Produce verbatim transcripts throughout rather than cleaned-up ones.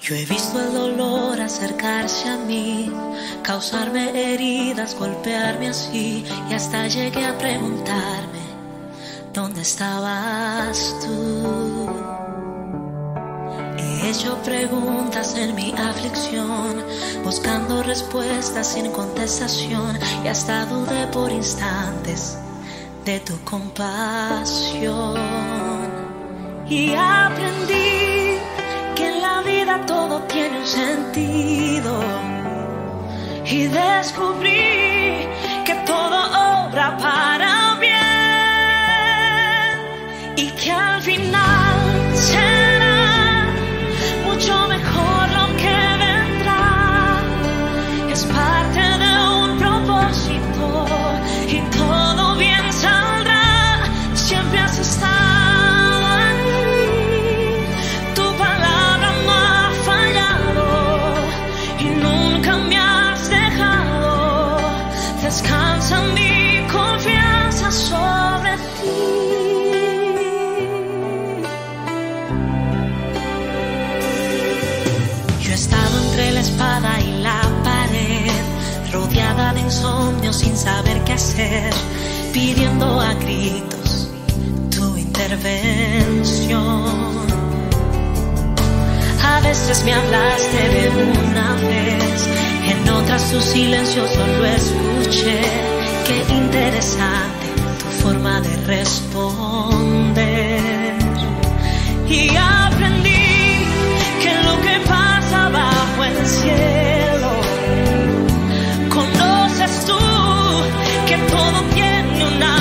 Yo he visto el dolor acercarse a mí, causarme heridas, golpearme así, y hasta llegué a preguntarme, ¿dónde estabas tú? He hecho preguntas en mi aflicción, buscando respuestas sin contestación, y hasta dudé por instantes de tu compasión. Y aprendí que en la vida todo tiene un sentido, y descubrí que todo obra para bien, y que al final será mucho mejor lo que vendrá. Es parte de un propósito y todo bien saldrá. Siempre has estado descansa mi confianza sobre ti. Yo he estado entre la espada y la pared, rodeada de insomnio sin saber qué hacer, pidiendo a gritos tu intervención. A veces me hablaste de una vez, en otras tu silencio solo escuché. Qué interesante tu forma de responder. Y aprendí que lo que pasa bajo el cielo, conoces tú, que todo tiene una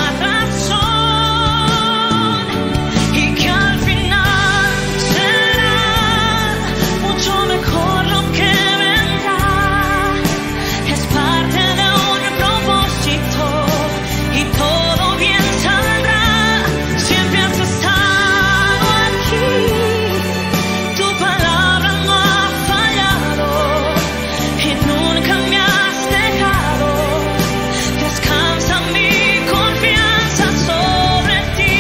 razón, y que al final será mucho mejor lo que vendrá. Es parte de un propósito y todo bien saldrá. Siempre has estado aquí, tu palabra no ha fallado y nunca me has dejado. Descansa mi confianza sobre ti.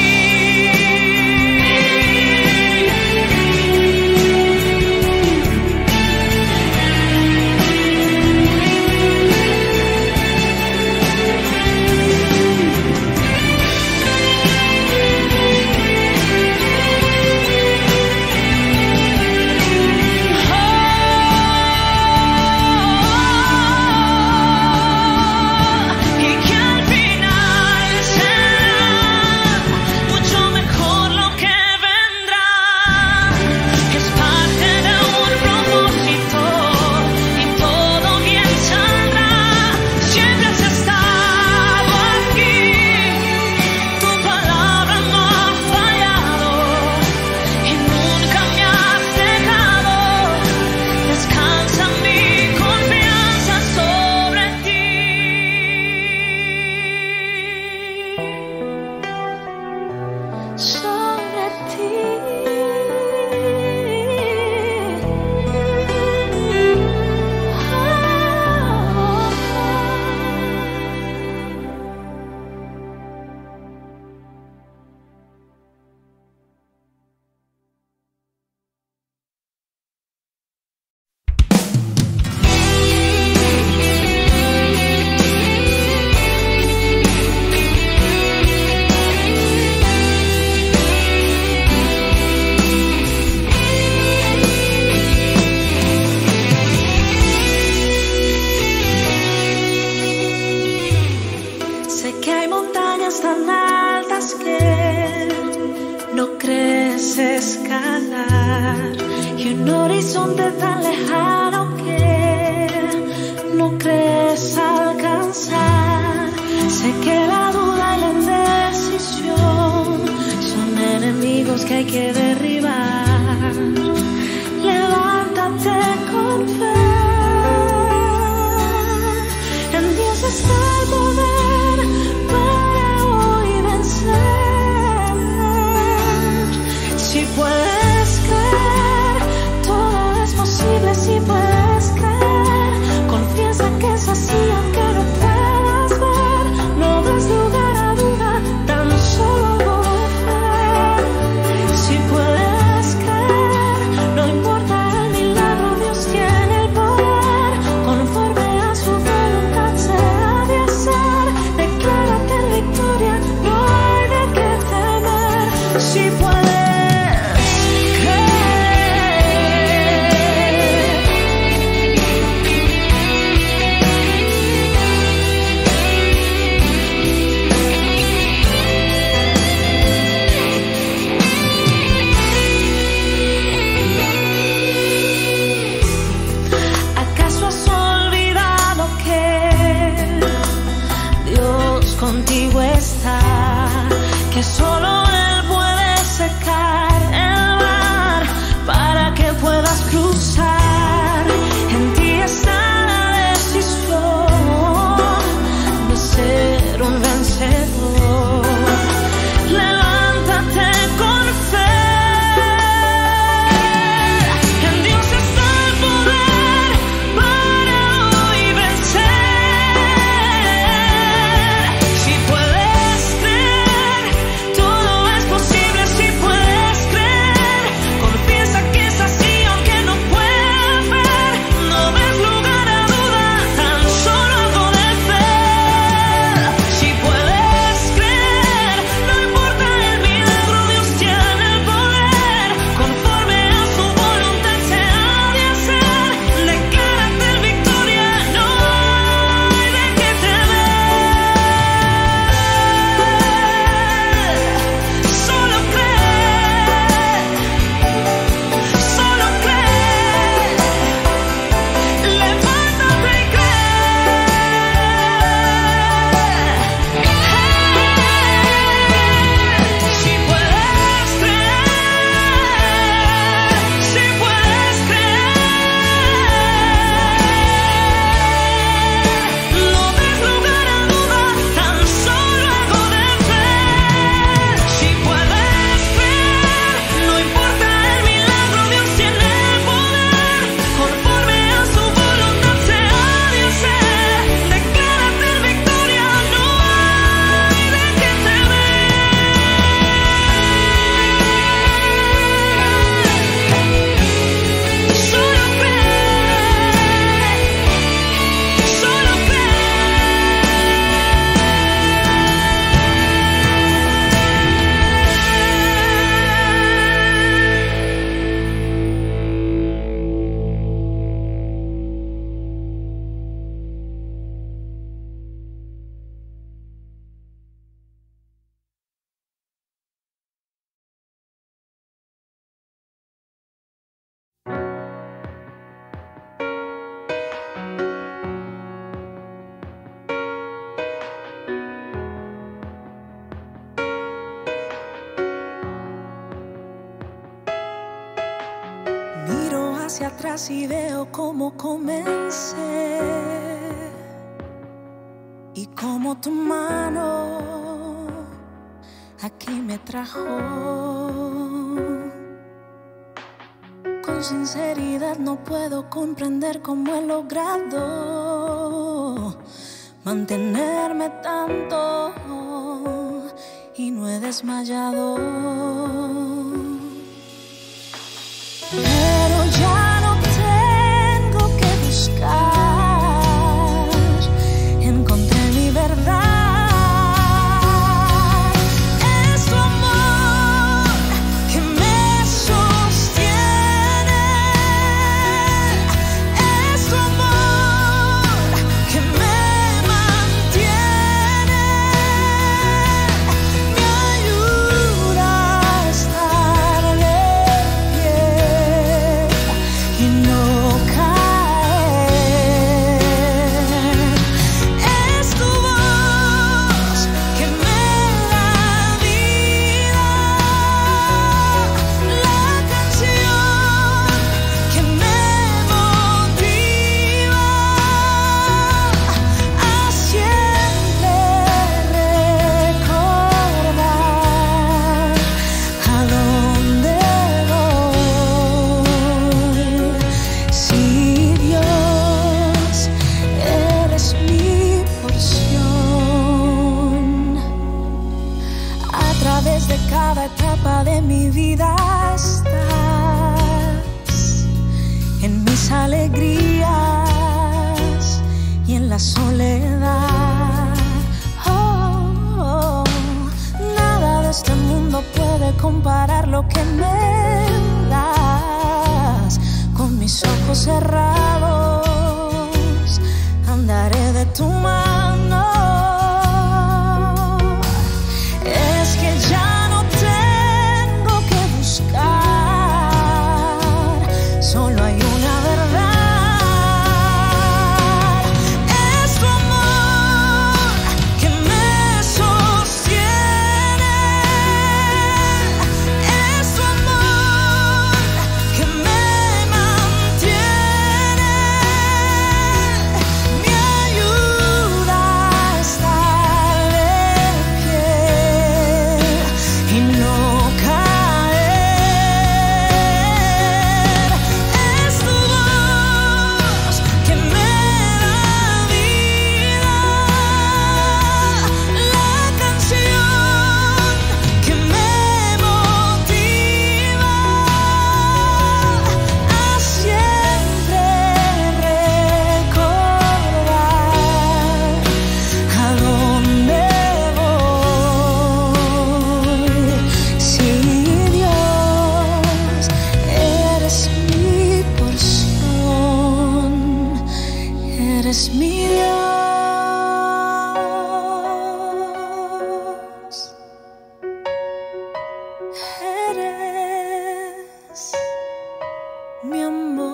Y que al final será mucho mejor lo que vendrá. Es parte de un propósito y todo bien saldrá. Siempre has estado aquí, tu palabra no ha fallado y nunca me has dejado. Descansa mi confianza sobre ti. Sobre ti. Sé que hay montañas tan altas que no crees escalar, y un horizonte tan lejano que no crees alcanzar. Sé que la duda y la indecisión son enemigos que hay que derribar. Levántate con fe, en Dios está el poder para hoy vencer. Si puedes creer, todo es posible. Si puedes creer, confiesa que es así aunque no puedas ver. No des lugar a duda, tan solo por fe. Si puedes Miro hacia atrás y veo cómo comencé y cómo tu mano aquí me trajo. Con sinceridad no puedo comprender cómo he logrado mantenerme tanto y no he desmayado. Pero ya no tengo que buscar, encontré mi verdad. Es tu amor que me sostiene, es tu amor que me mantiene, me ayuda a estar de pie y no caer. Es tu voz que me da vida, la canción que me motiva a siempre recordar a dónde voy. Si Dios, eres mi porción. A través de cada etapa de mi vida estás, en mis alegrías y en la soledad. Oh, oh, nada de este mundo puede comparar lo que me das. Con mis ojos cerrados andaré de tu mano. Es que ya no tengo que buscar, solo hay una verdad. Es tu amor que me sostiene, es tu amor que me mantiene, me ayuda a estar de pie y no caer. Es tu voz que me da vida, la canción que me motiva a siempre recordar a dónde voy. Si Dios, eres mi porción, eres mi Dios, eres mi amor.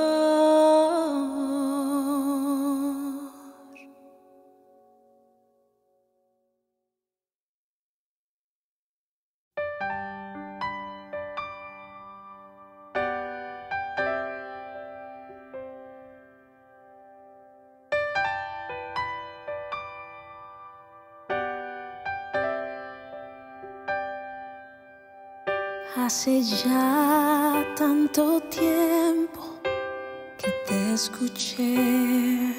Hace ya tanto tiempo que te escuché,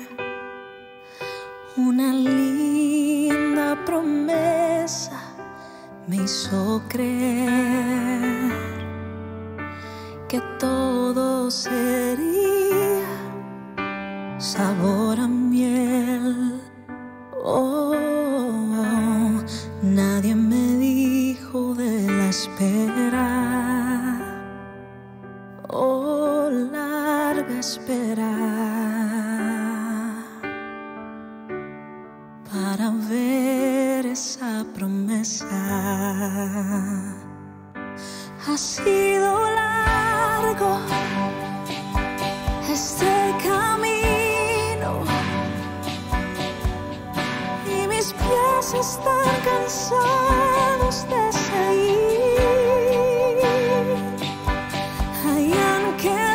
una linda promesa me hizo creer que todo sería sabor a miel. Oh, oh, nadie me dijo de la espera, oh, larga espera, para ver esa promesa. Ha sido largo este camino y mis pies están cansados de seguir. Hayan que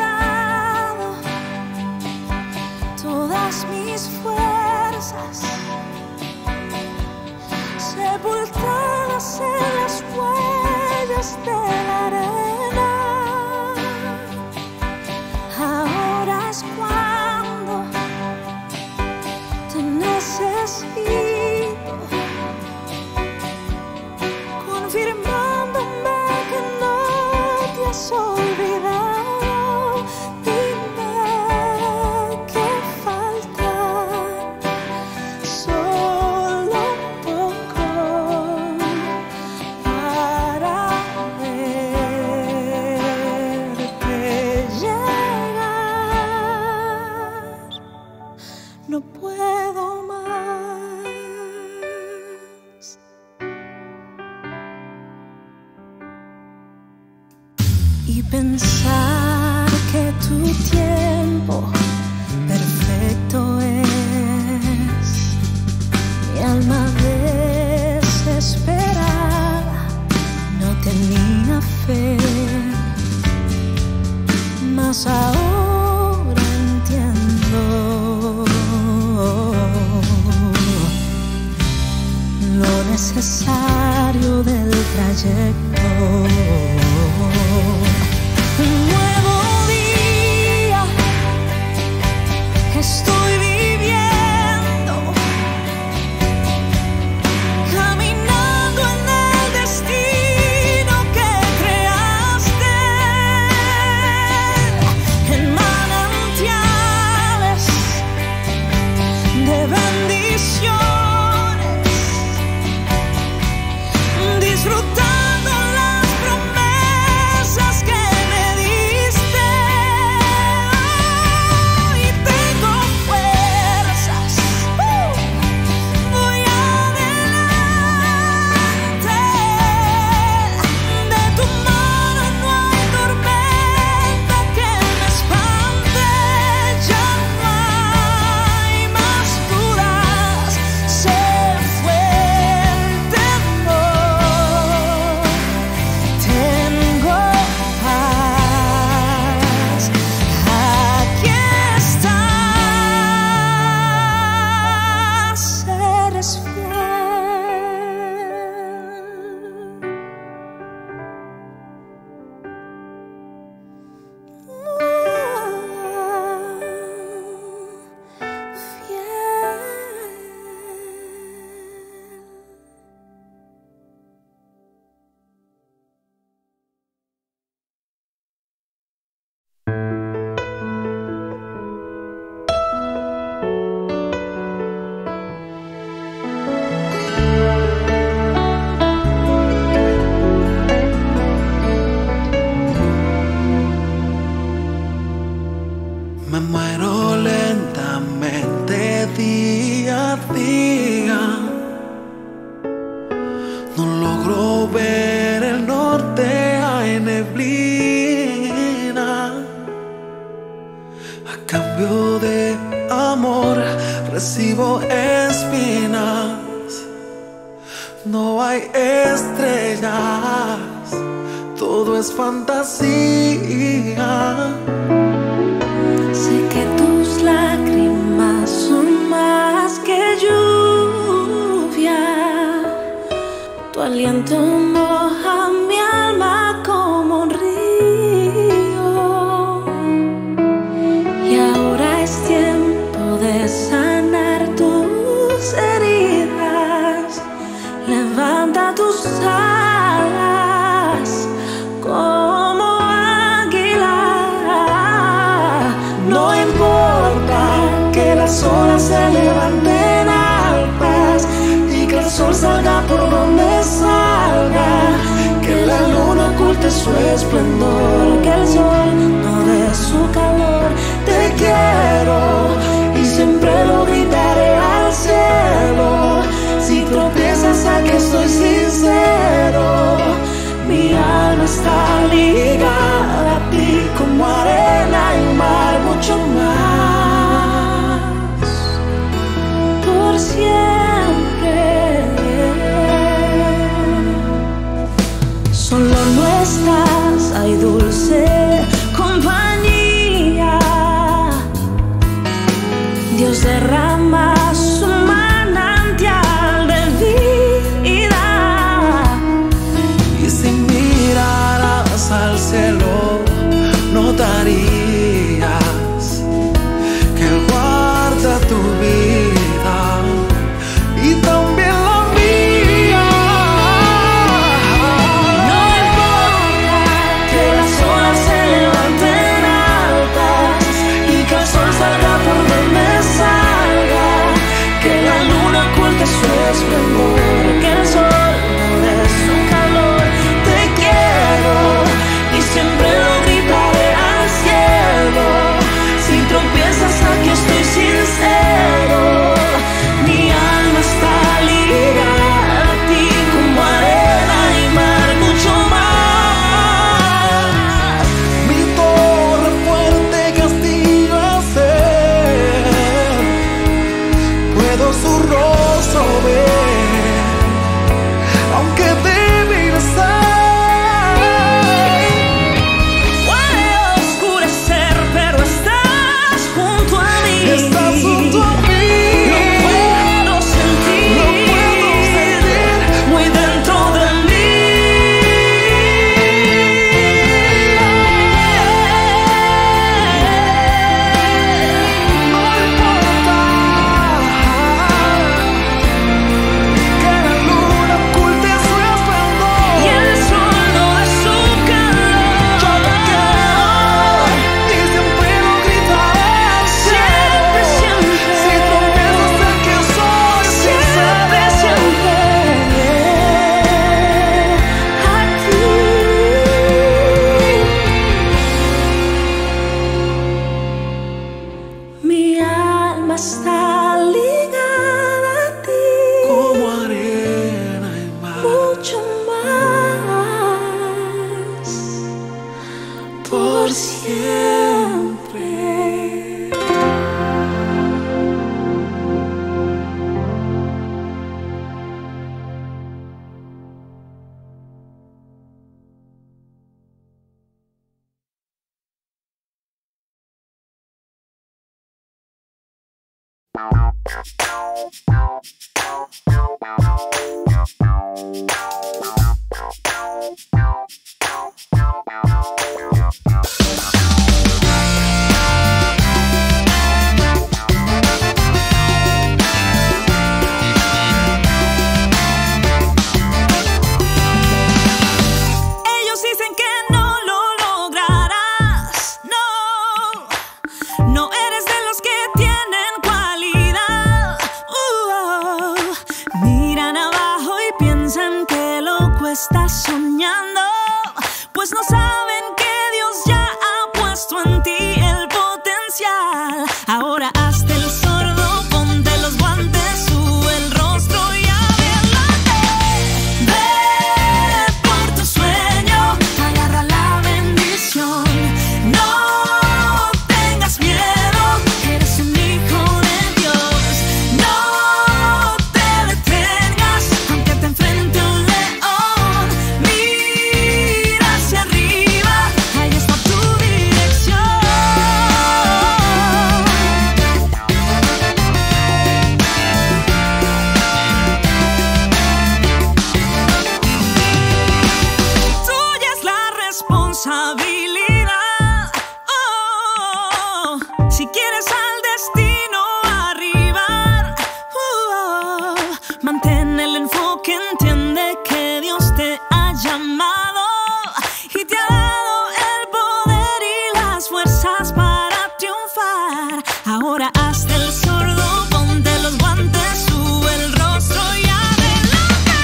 pensar que tu tiempo perfecto es. Mi alma desesperada no tenía fe, mas ahora entiendo lo necesario del trayecto. Un nuevo día estoy viviendo, caminando en el destino que creaste, en manantiales de bendiciones, disfrutando las promesas que me diste. Y tengo fuerzas, uh, voy adelante. De tu mano no hay tormenta que me espante. Ya no hay más dudas, se fue el temor. Tengo paz, aquí estás, eres Me muero lentamente día a día. No logro ver el norte, hay neblina. A cambio de amor recibo espinas. No hay estrellas, todo es fantasía. Sé que tus lágrimas son más que lluvia. Tu aliento moja mi alma como un río. Y ahora es tiempo de sanar tus heridas. Levanta tus alas como águila. No importa que las olas se levanten altas y que el sol salga por donde salga, que la luna oculte su esplendor, que el sol no dé su calor. Te quiero y siempre lo gritaré al cielo. Si tropiezas, aquí estoy sincero. Mi alma está ligada a ti como arena y mar, mucho más, por siempre. Solo no estás, ay dulce por siempre. Estás soñando, pues no saben que Dios ya ha puesto en ti el potencial. Ahora hazte el sordo, ponte los guantes, sube el rostro y adelante. Ve por tu sueño, agarra la bendición. No tengas miedo, eres un hijo de Dios. No te detengas, aunque te enfrente un león. Oh, si quieres al destino arribar, oh, mantén el enfoque, entiende que Dios te ha llamado y te ha dado el poder y las fuerzas para triunfar. Ahora hazte el sordo, ponte los guantes, sube el rostro y adelante.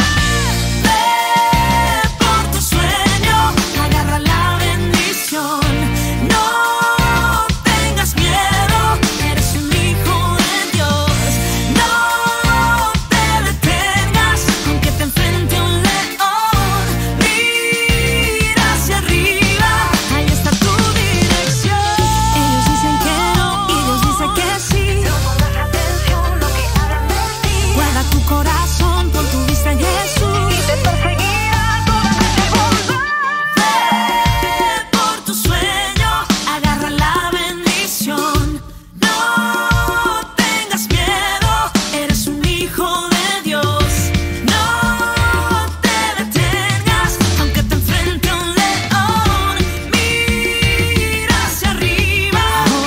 Ve por tu sueño, agarra la bendición. No tengas miedo, eres un hijo de Dios. No te detengas, aunque te enfrente un león. Mira hacia arriba, ahí está tu dirección. Ellos dicen que no y Dios dice que sí. No pongas atención lo que hagan de ti. Guarda tu corazón, pon tu vista en Jesús y te perseguirá toda tu Ve por tu sueño, agarra la bendición. No tengas miedo, eres un hijo de Dios. No te detengas, aunque te enfrente un león. Mira hacia arriba.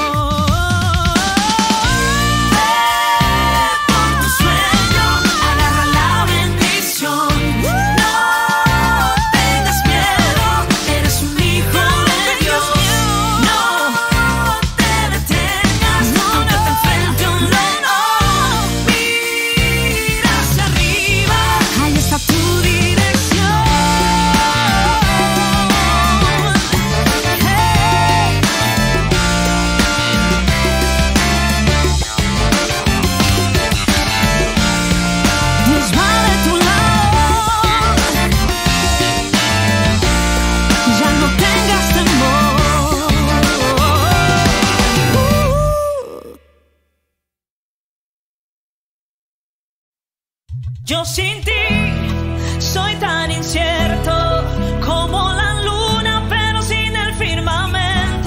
Ve por tu sueño, agarra la bendición. No tengas miedo, eres un hijo de Dios. No te detengas, aunque te enfrente un león. Mira hacia arriba, ahí está tu dirección. Hey. Dios va de tu lado, ya no tengas temor. Yo sin ti soy tan incierto como la luna, pero sin el firmamento.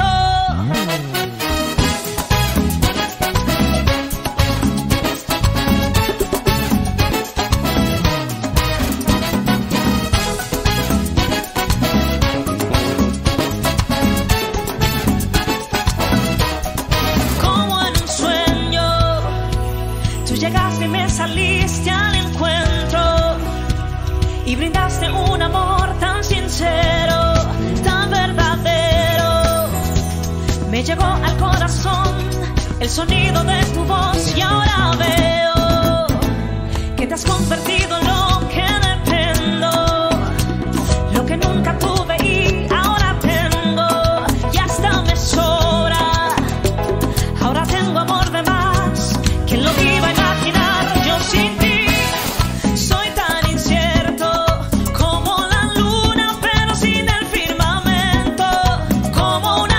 Como en un sueño, tú llegaste y me saliste al encuentro y brindaste un amor tan sincero, tan verdadero. Me llegó al corazón el sonido de tu voz y ahora veo que te has convertido en lo que dependo, lo que nunca tuve y ahora tengo, y hasta me sobra. Ahora tengo amor de más, ¿quién lo iba a imaginar? Yo sin ti soy tan incierto como la luna, pero sin el firmamento, como una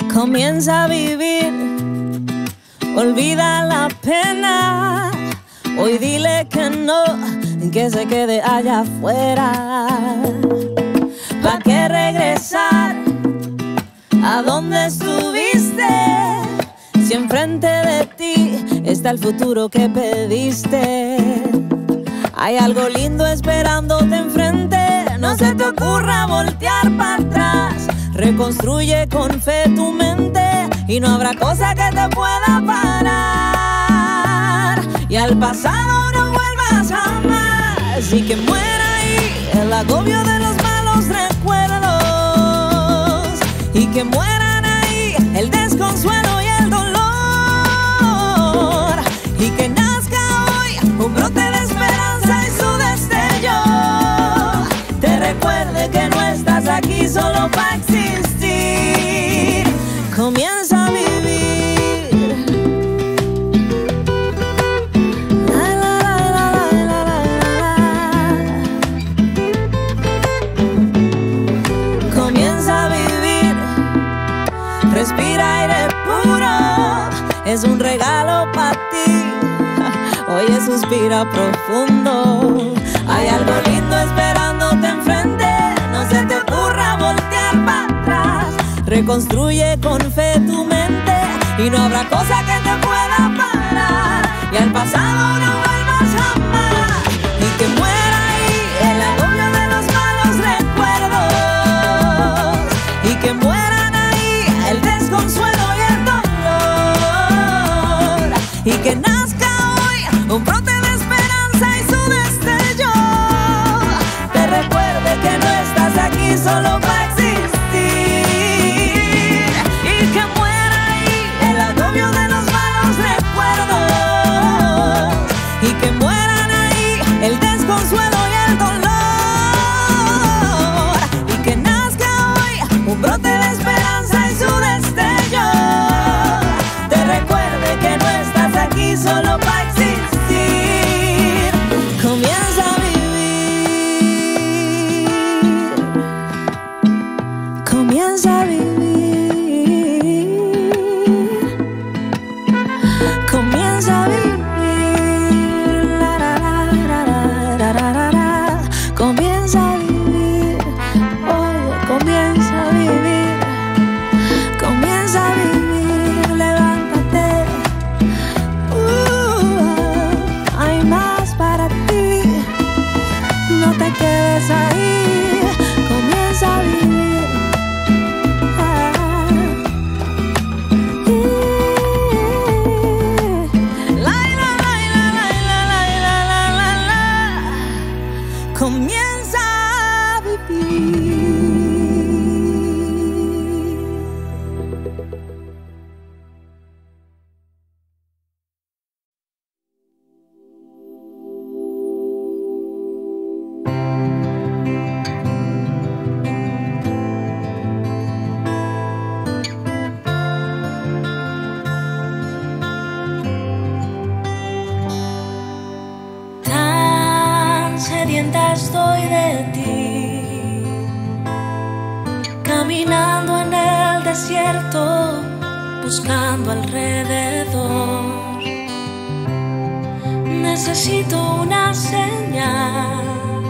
Comienza a vivir, olvida la pena. Hoy dile que no, que se quede allá afuera. ¿Pa' qué regresar a donde estuviste? Si enfrente de ti está el futuro que pediste. Hay algo lindo esperándote enfrente. No se te ocurra voltear para atrás. Reconstruye con fe tu mente y no habrá cosa que te pueda parar. Y al pasado no vuelvas jamás. Y que muera ahí el agobio de los malos recuerdos. Y que mueran ahí el desconsuelo y el dolor. Y que nazca hoy un brote de esperanza y su destello te recuerde que no estás aquí solo para existir. Comienza a vivir. La, la, la, la, la, la, la. Comienza a vivir. Respira aire puro. Es un regalo para ti. Oye, suspira profundo. Hay algo lindo esperándote enfrente. No se te ocurra voltear para atrás. Reconstruye con fe tu mente y no habrá cosa que te pueda parar. Y al pasado no vuelvas jamás. Y que muera ahí el agobio de los malos recuerdos. Y que mueran ahí el desconsuelo y el dolor. Y que nazca hoy un brote de esperanza y su destello te recuerde que no estás aquí solo para existir. Y que muera ahí el agobio de los malos recuerdos. Y que mueran ahí el desconsuelo y el dolor. Y que nazca hoy un brote de esperanza y su destello te recuerde que no estás aquí solo para existir. Comienza a vivir. Comienza a vivir. Comienza a vivir. La, la, la, la, la, la, la, la. Comienza a vivir. Oye, comienza a vivir. Comienza a vivir. Levántate. Uh, hay más para ti. No te quedes ahí. Comienza a vivir. Ah. La, la, la, la, la, la, la, la, la, la. Comienza a vivir. Tan sedienta estoy de ti, caminando en el desierto, buscando alrededor. Necesito una señal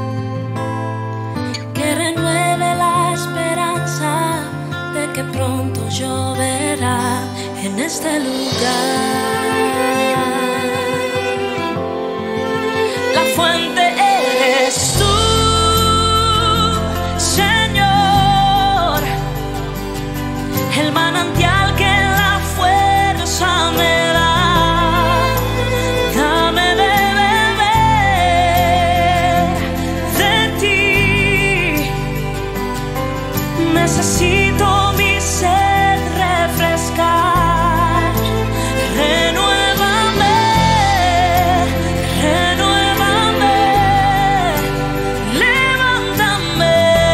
que renueve la esperanza de que pronto lloverá en este lugar. La fuente eres tú, Señor, el manantial que la fuerza me da. Dame de beber de ti. Necesito mi sed refrescar. Renuévame, renuévame, levántame.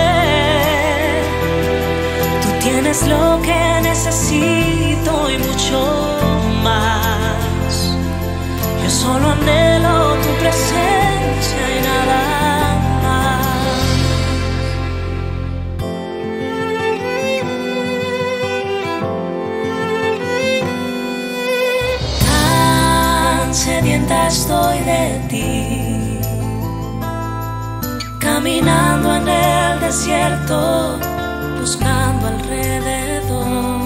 Tú tienes lo que necesito y mucho más. Yo solo anhelo tu presencia y nada más. sedienta estoy de ti, caminando en el desierto, buscando alrededor.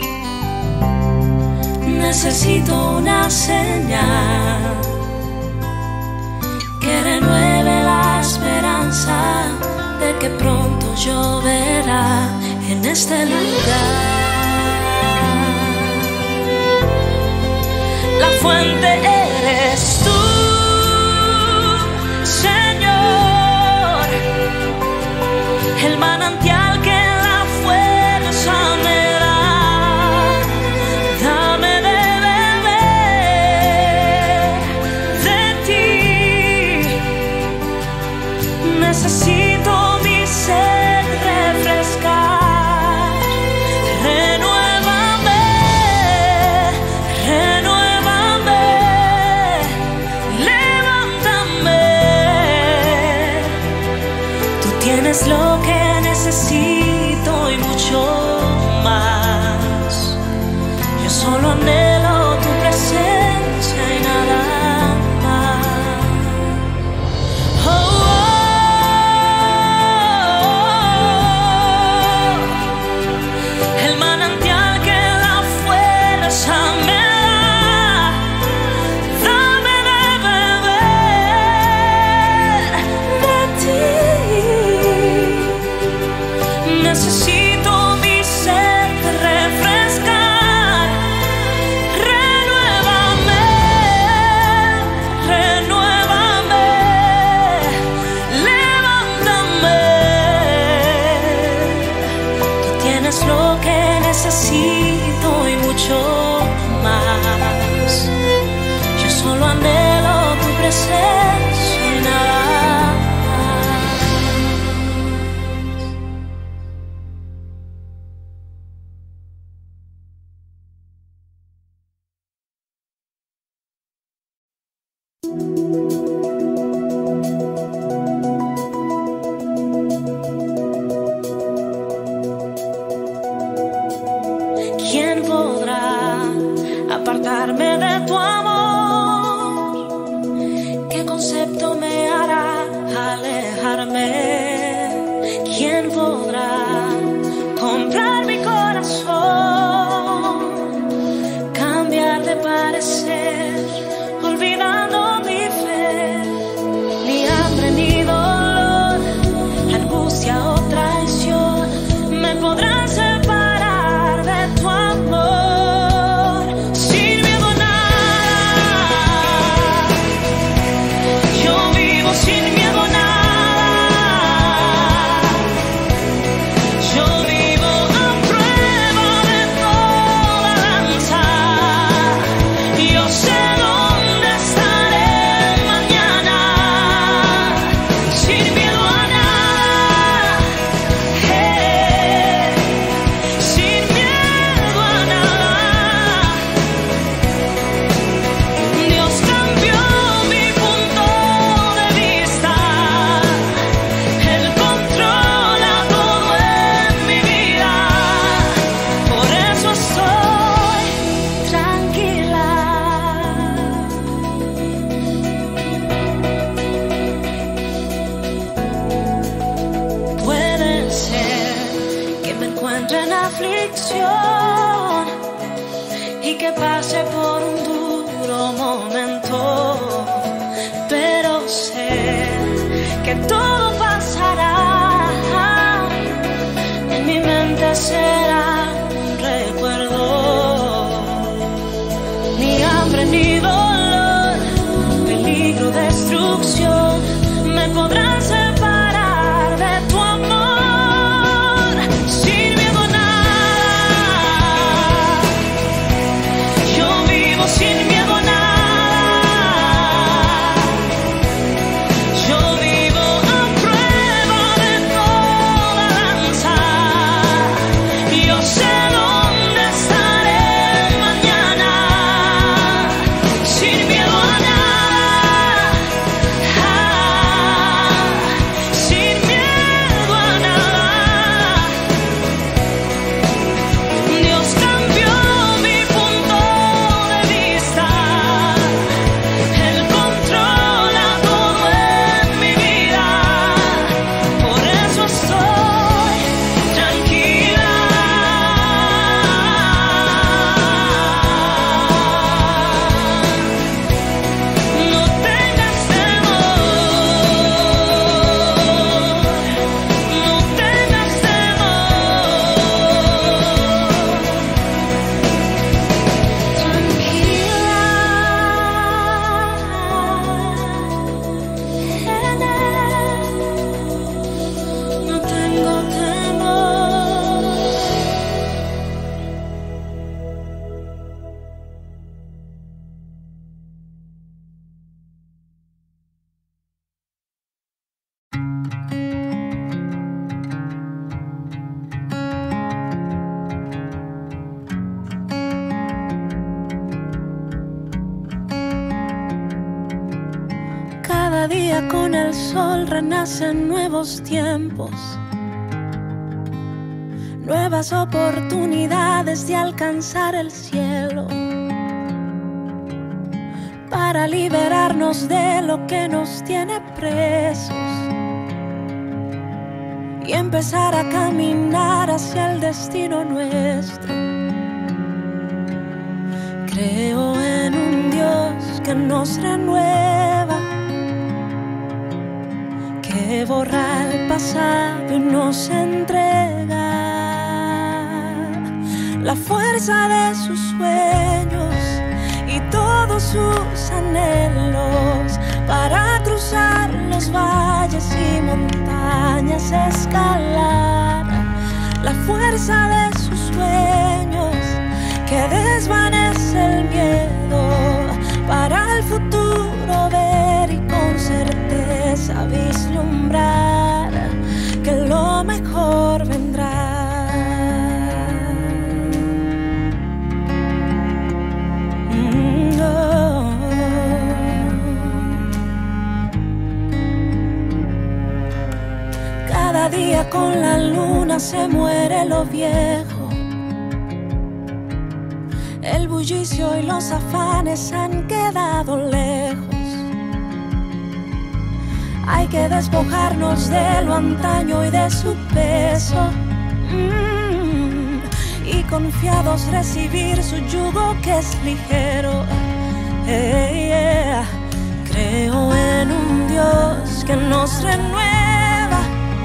Necesito una señal que renueve la esperanza de que pronto lloverá en este lugar. La fuente eres tú, Señor, el manantial que la fuerza me da. Dame de beber de ti. Necesito mi sed refrescar. Renuévame, renuévame, levántame. Tú tienes lo que necesito y mucho más. Yo solo anhelo tu presencia y nada más. Oh, oh, oh. El manantial que la fuerza me da. Dame de beber de ti. Necesito mi sed refrescar. Renuévame, renuévame, levántame. Tú tienes lo que necesito y mucho más. Yo solo anhelo tu presencia y nada más. ¿Quién podrá apartarme de tu amor? ¿Qué concepto me hará alejarme? ¿Quién podrá comprar mi corazón? Cambiar de parecer, olvidando mi fe. Ni hambre ni dolor, angustia o traición me podrán separar de tu amor. Sin miedo a nada, yo vivo sin miedo a nada. Yo vivo a prueba de toda lanza. Yo sé dónde estaré mañana. Sin miedo a nada, eh, sin miedo a nada. Dios cambió mi punto de vista. Él controla todo en mi vida. Por eso estoy tranquila. Puede ser que me encuentre en aflicción y que pase por un duro momento, pero sé que todo pasará. En mi mente será un recuerdo. Ni hambre ni dolor, peligro, destrucción me podrán separar de tu amor. Sin miedo a nada, yo vivo sin miedo a nada. Yo vivo a prueba de toda lanza. Yo sé dónde estaré mañana. Cada día con el sol renacen nuevos tiempos, nuevas oportunidades de alcanzar el cielo, para liberarnos de lo que nos tiene presos y empezar a caminar hacia el destino nuestro. Creo en un Dios que nos renueva, que borra el pasado y nos entrega la fuerza de sus sueños y todos sus anhelos, para cruzar los valles y montañas, escalar la fuerza de sus sueños, que desvanece el miedo, para el futuro ver y con certeza vislumbrar que lo mejor vendrá. Mm, oh. Cada día con la luna se muere lo viejo, el bullicio y los afanes han quedado lejos. Hay que despojarnos de lo antaño y de su peso, mm, y confiados recibir su yugo que es ligero. Hey, yeah. Creo en un Dios que nos renueva,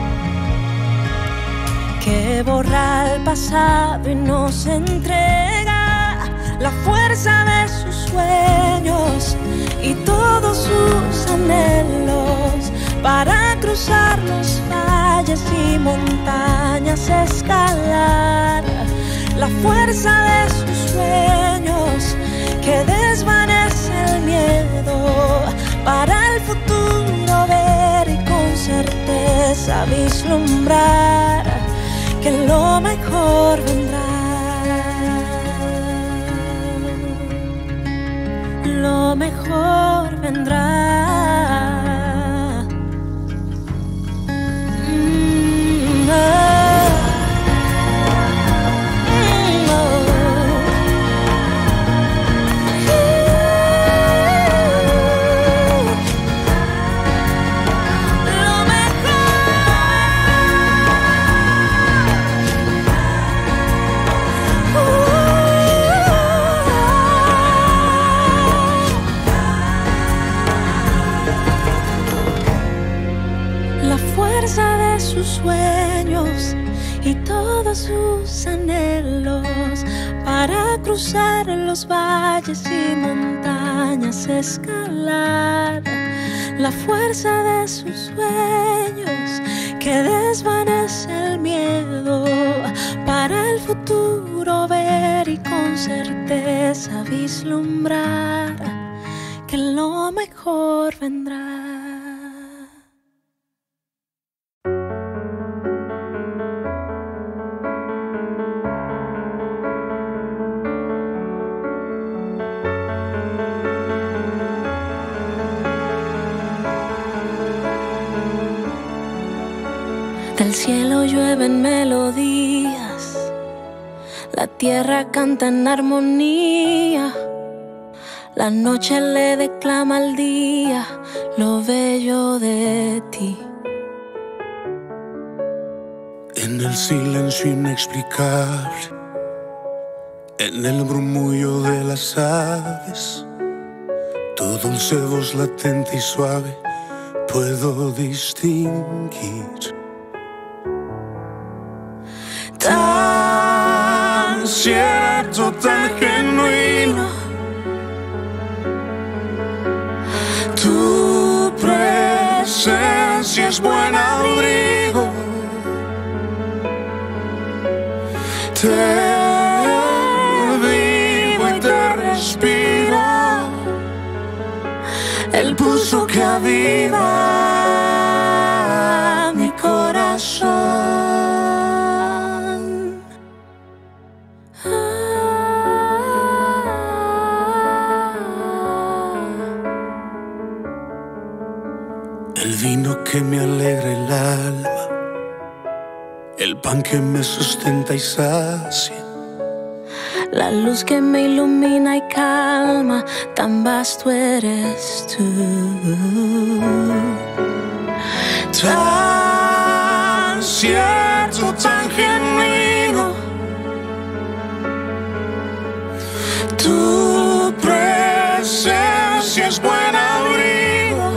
que borra el pasado y nos entrega la fuerza de sus sueños y todos sus anhelos, para cruzar los valles y montañas, escalar la fuerza de sus sueños, que desvanece el miedo, para el futuro ver y con certeza vislumbrar que lo mejor vendrá. Lo mejor vendrá. Mm, oh. Mm, oh. Lo de sus sueños y todos sus anhelos, para cruzar los valles y montañas, escalar la fuerza de sus sueños, que desvanece el miedo, para el futuro ver y con certeza vislumbrar que lo mejor vendrá. Del cielo llueven melodías, la tierra canta en armonía, la noche le declama al día lo bello de ti. En el silencio inexplicable, en el murmullo de las aves, tu dulce voz latente y suave puedo distinguir. Tan cierto, tan genuino, tu presencia es buen abrigo. Te vivo y te respiro, el pulso que aviva mi corazón. que me alegra el alma, el pan que me sustenta y sacia, la luz que me ilumina y calma, tan vasto eres tú. Tan cierto, tan genuino, tu presencia es buen abrigo.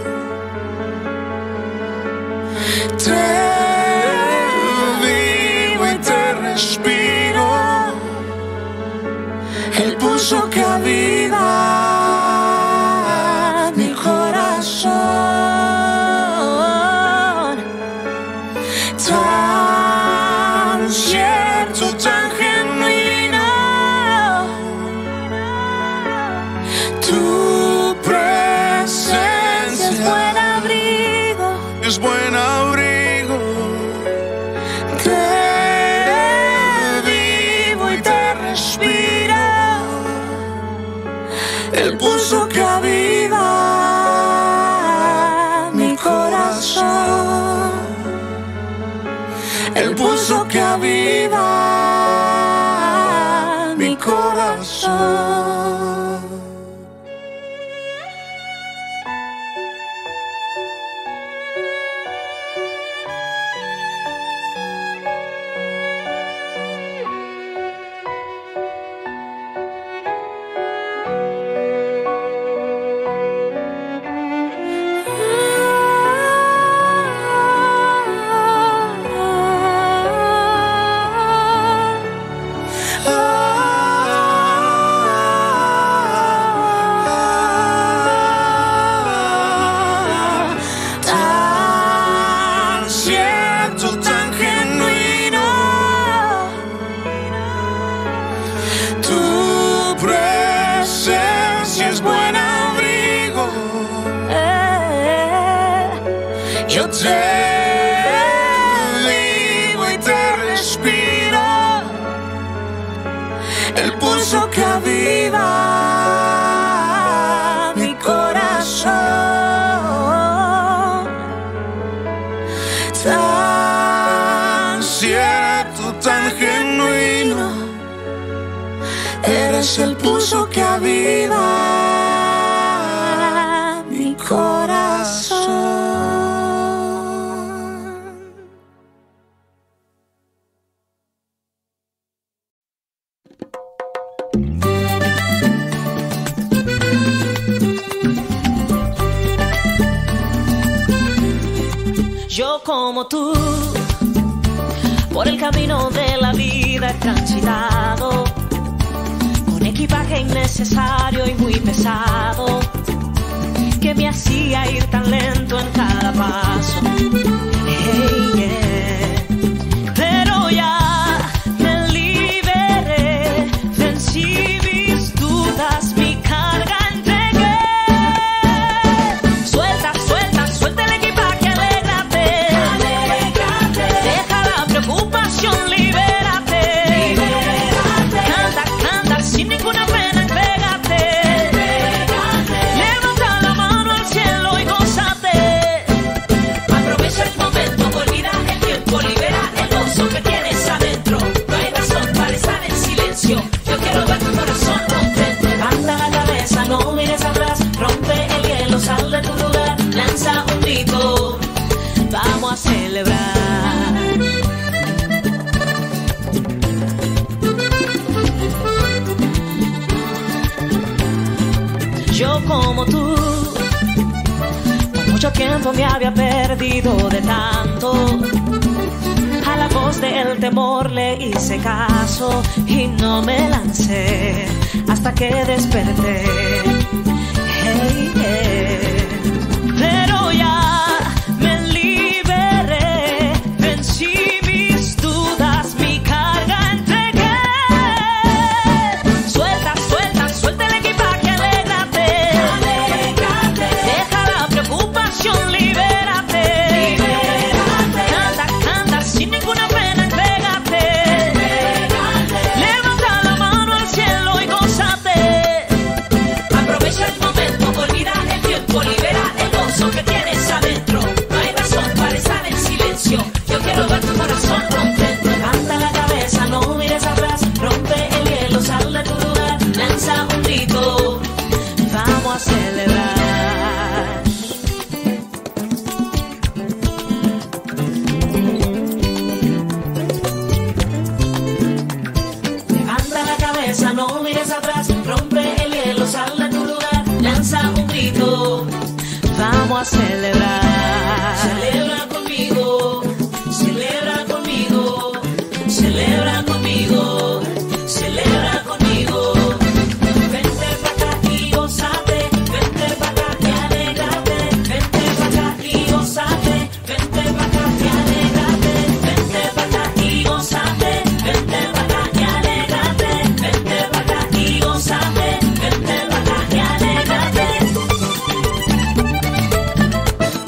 Te vivo y te respiro, el pulso que aviva mi corazón. Tan cierto, tan genuino, tu presencia es buen abrigo, es buen abrigo. Te vivo y te respiro, el pulso que aviva mi corazón, el pulso que aviva mi corazón. Yo te vivo y te respiro, el pulso que aviva mi corazón. Tan cierto, tan genuino, eres el pulso que aviva mi corazón. Yo como tú, por el camino de la vida he transitado, con equipaje innecesario y muy pesado, que me hacía ir tan lento en cada paso. Hey, yeah. Pero ya me liberé, vencí mis dudas, mi carga entregué. Suelta, suelta, suelta el equipaje, alégrate. Alégrate. Deja la preocupación, libérate. Libérate. Canta, canta, sin ninguna pena, entrégate. Entrégate. Levanta la mano al cielo y gózate. Aprovecha el momento, olvida el tiempo, libera el gozo que tienes adentro. No hay razón para estar en silencio. Yo quiero ver tu corazón contento. Levanta la cabeza, no mires atrás. Rompe el hielo, sal de tu lugar. Lanza un grito, vamos a celebrar. Yo como tú, por mucho tiempo me había perdido de tanto. A la voz del temor le hice caso y no me lancé hasta que desperté. Hey, hey. Pero ya me liberé, vencí mis dudas, mi carga entregué. Suelta, suelta, suelta el equipaje, alégrate. Alégrate. Deja la preocupación, libérate. Libérate. Canta, canta, sin ninguna pena, entrégate. Entrégate. Levanta la mano al cielo y gózate. cabeza, no mires atrás, rompe el hielo, sal de tu lugar, lanza un grito. Vamos a celebrar. Celebra conmigo, celebra conmigo, celebra conmigo, celebra conmigo. Vente pa' acá y gózate, vente pa' acá y alégrate, vente pa' acá y gózate, vente pa' acá y alégrate, vente pa' acá y gózate, vente pa' acá y alégrate, vente pa' acá y gózate, vente pa' acá y alégrate.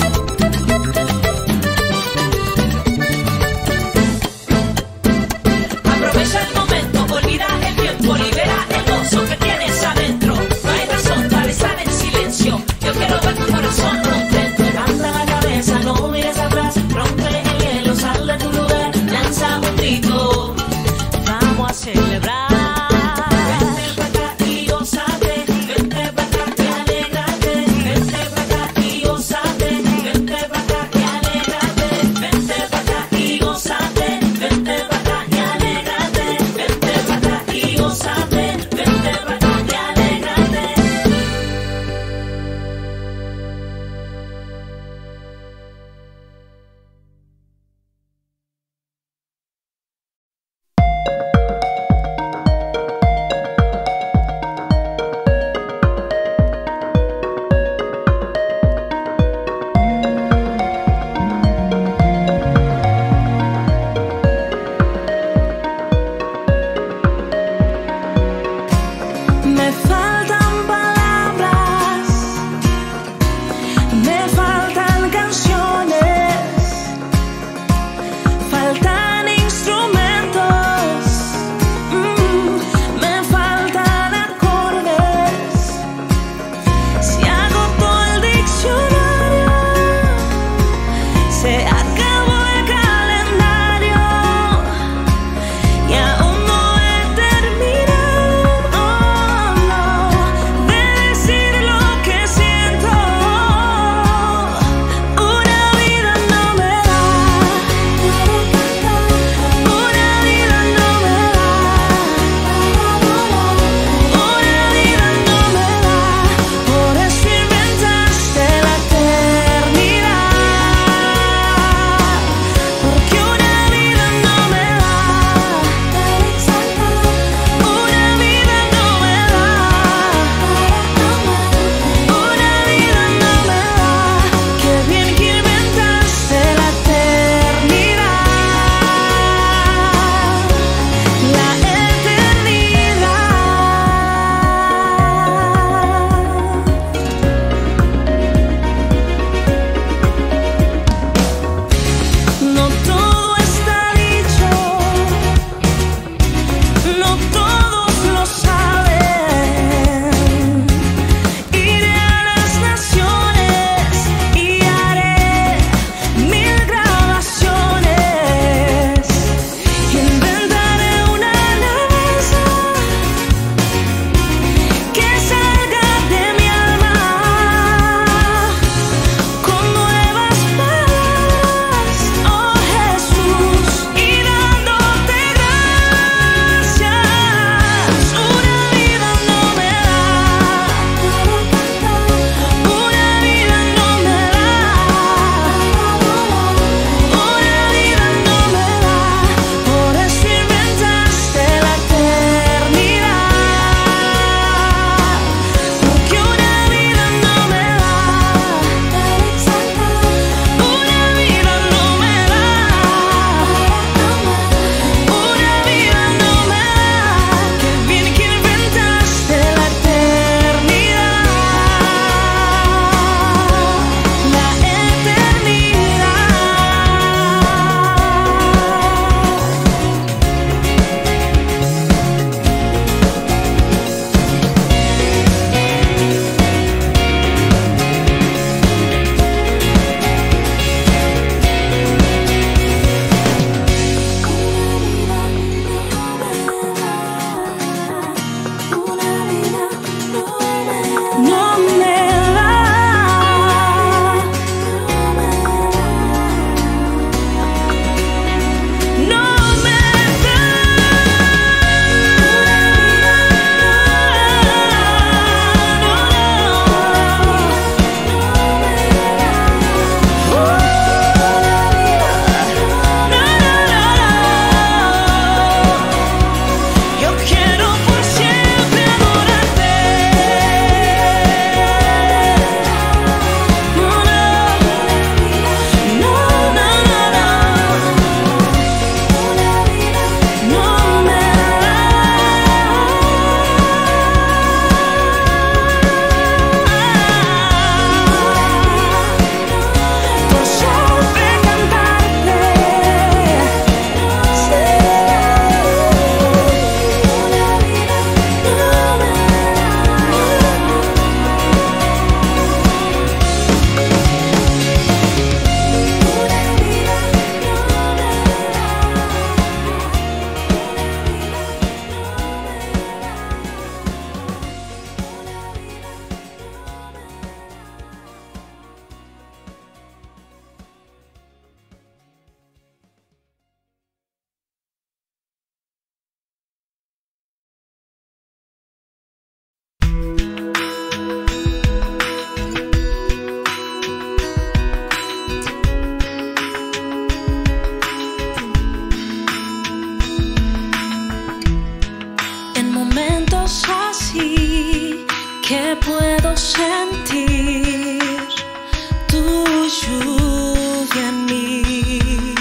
labios así que puedo sentir tu lluvia en mí.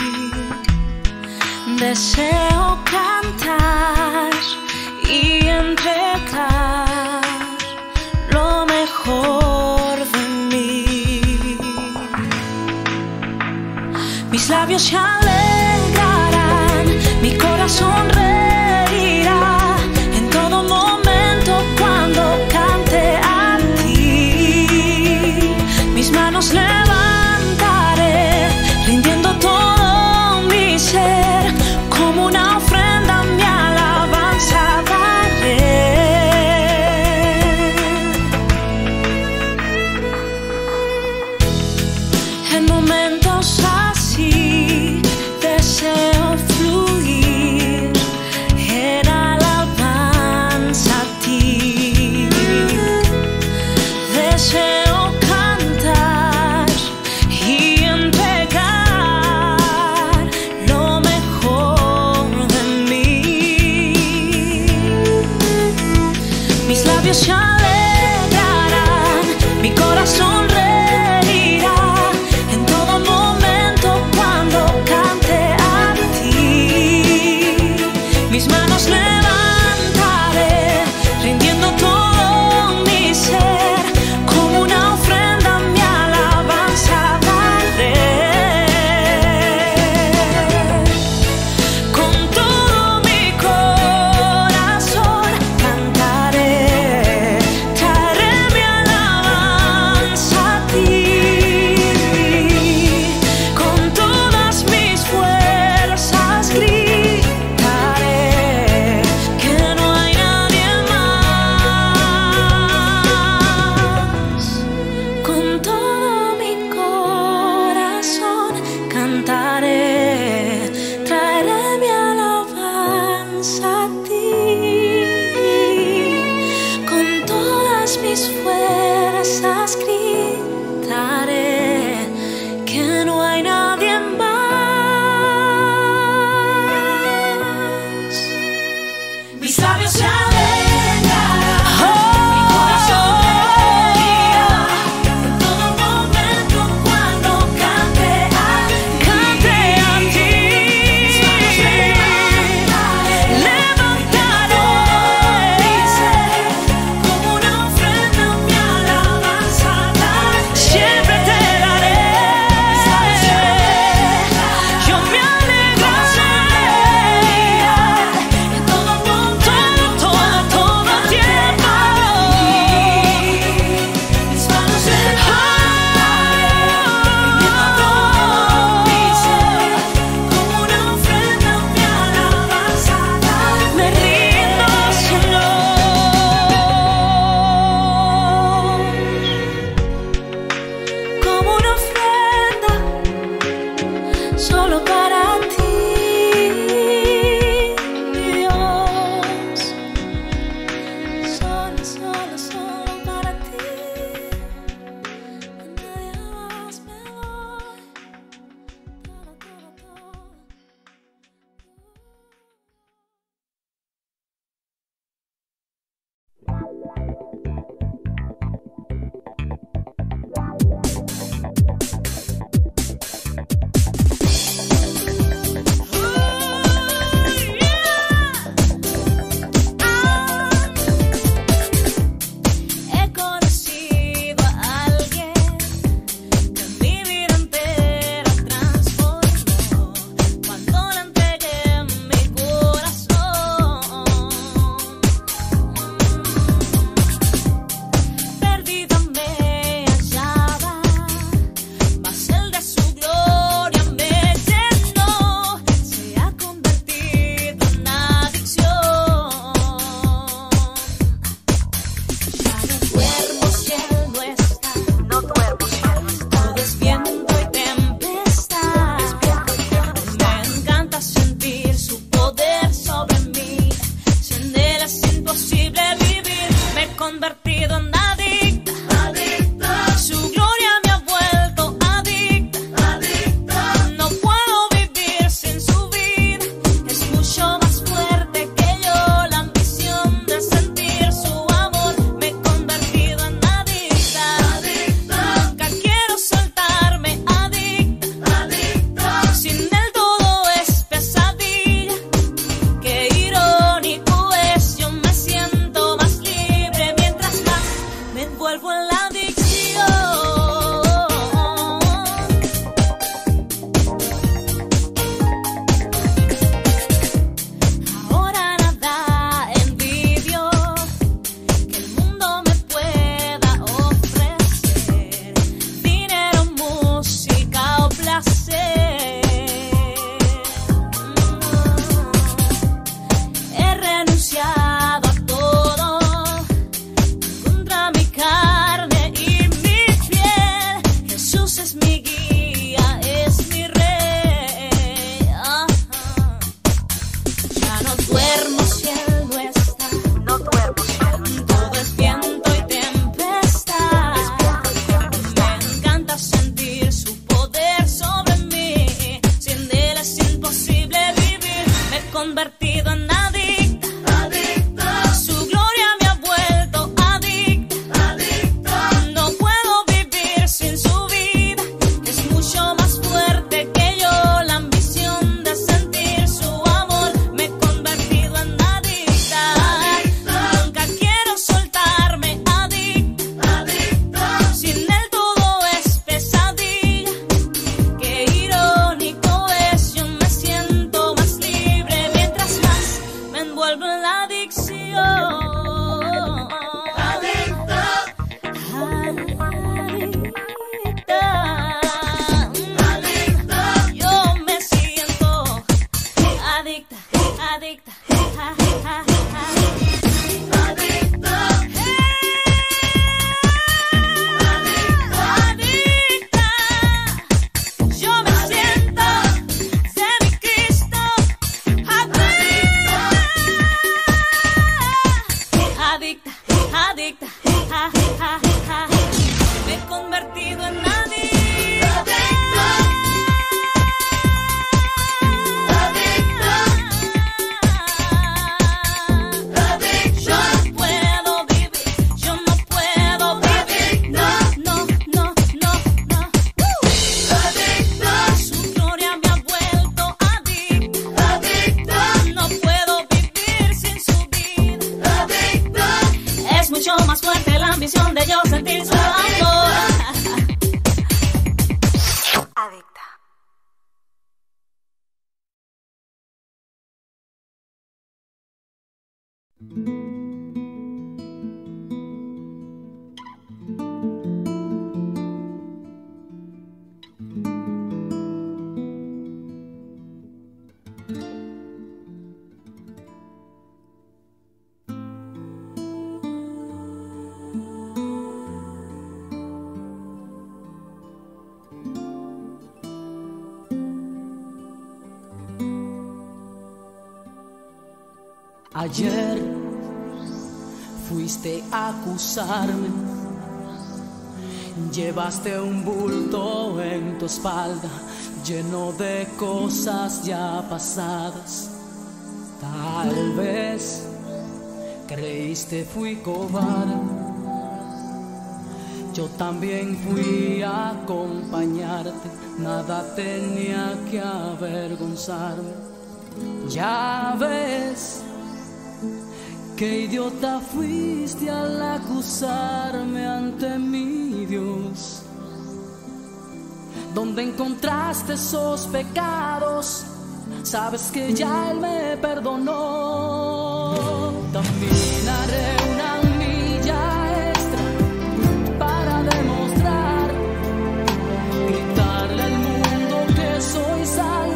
Deseo cantar y entregar lo mejor de mí. Mis labios se alegrarán, mi corazón reirá en todo momento cuando cante a ti. Mis manos levantaré, rindiendo todo mi ser, como una ofrenda mi alabanza daré. En momentos así deseo fluir en alabanza a ti. Deseo cantar y entregar lo mejor de mí. Mis labios se alegrarán, mi corazón reirá en todo momento cuando cante a ti. Mis manos levantaré, rindiendo todo mi ser, como una ofrenda mi alabanza daré. Con todo mi corazón cantaré, traeré mi alabanza a ti. Con todas mis fuerzas gritaré que no hay nadie más. Con todo mi corazón cantaré, traeré mi alabanza a ti. Con todas mis fuerzas gritaré que no hay nadie más. Mis labios se alegrarán, mi corazón reirá en todo momento cuando cante a ti. Cante a ti. Mis manos levantaré, mi ser, como una ofrenda mi alabanza daré. Siempre te daré. Yo me alegraré en todo momento, todo, todo el tiempo. Mis manos levantaré, mi ser, como una ofrenda mi alabanza daré. Me rindo, Señor, como una ofrenda solo para ti, Dios. Solo, solo, solo para ti. A nadie más me doy. Todo, todo, todo. He conocido a alguien que mi vida entera transformó cuando le entregué mi corazón. Perdida me hallaba, mas el de su gloria me llenó. Se ha convertido en adicción. Ya no duermo si él no está. No duermo si él no está. Todo es viento y tempestad. Me encanta sentir su poder sobre mí. Sin él es imposible vivir. Me he convertido en adicta. Su gloria me ha vuelto adicta. No puedo vivir sin su vida. Es mucho más fuerte que yo la ambición de sentir ambición de yo sentir su amor. Adicta. Ayer fuiste a acusarme, llevaste un bulto en tu espalda lleno de cosas ya pasadas. Tal vez creíste fui cobarde, yo también fui a acompañarte, nada tenía que avergonzarme. Ya ves qué idiota fuiste al acusarme ante mi Dios. ¿Dónde encontraste esos pecados? Sabes que ya Él me perdonó. Caminaré una milla extra para demostrar, gritarle al mundo que soy salvo.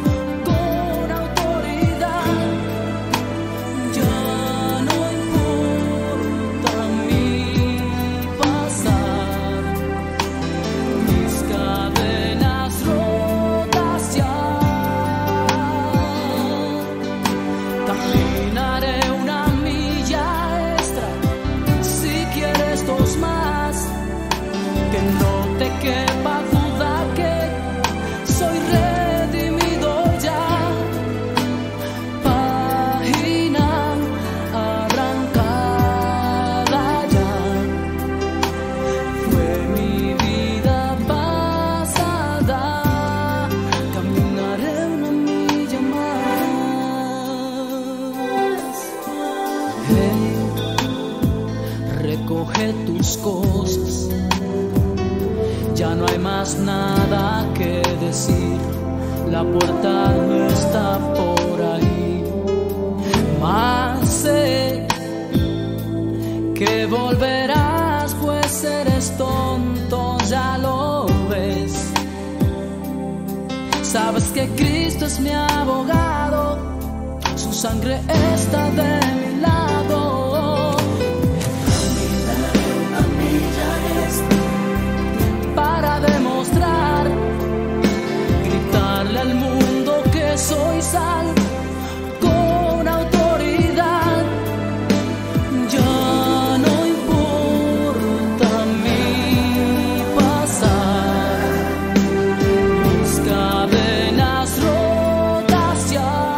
Cosas, ya no hay más nada que decir, la puerta está por ahí, mas sé que volverás, pues eres tonto, ya lo ves. Sabes que Cristo es mi abogado, su sangre está de mi lado. Para demostrar, gritarle al mundo que soy salvo con autoridad. Ya no importa mi pasar, mis cadenas rotas ya.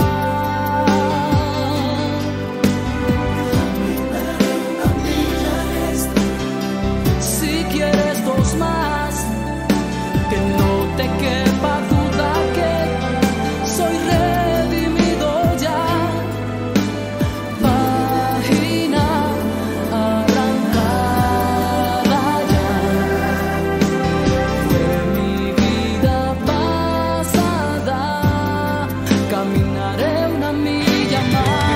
Si quieres dos más, que no te quepa duda que soy redimido ya. Página arrancada ya, fue mi vida pasada, caminaré una milla más.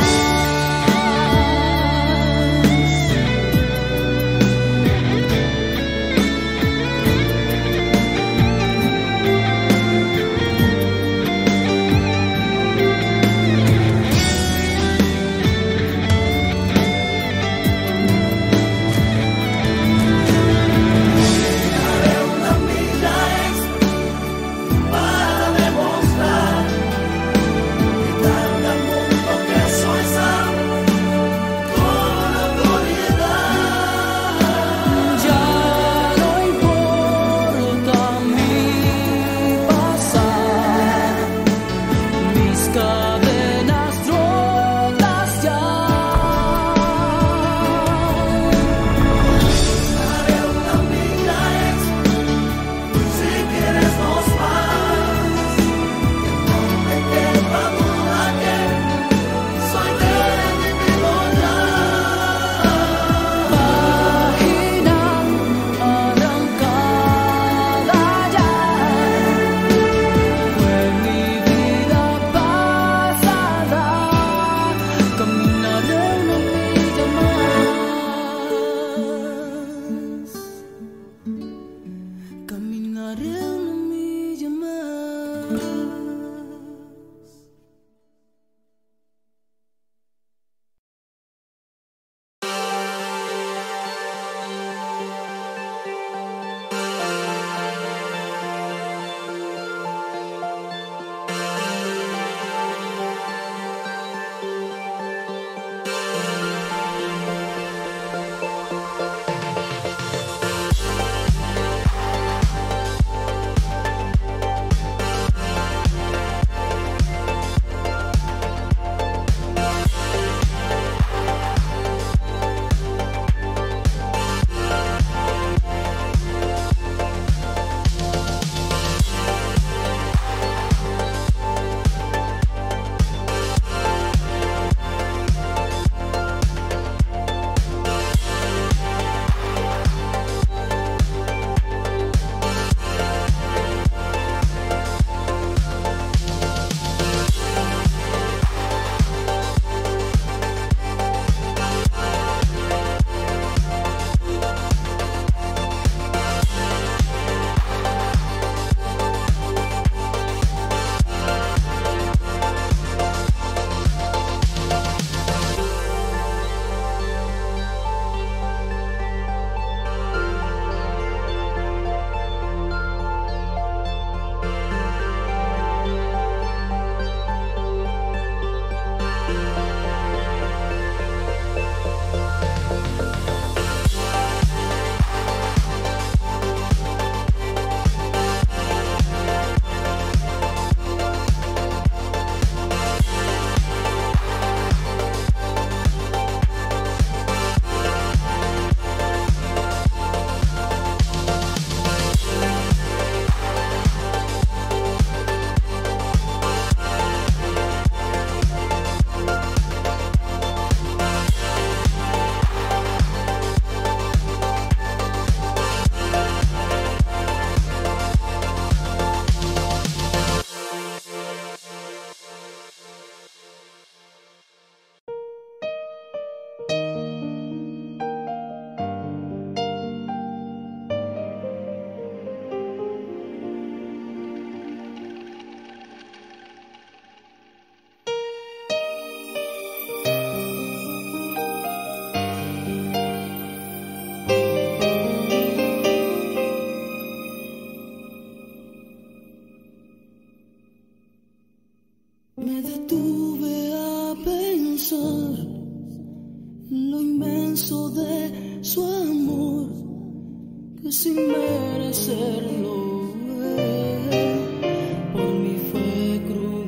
inmenso de su amor, que sin merecerlo él por mí fue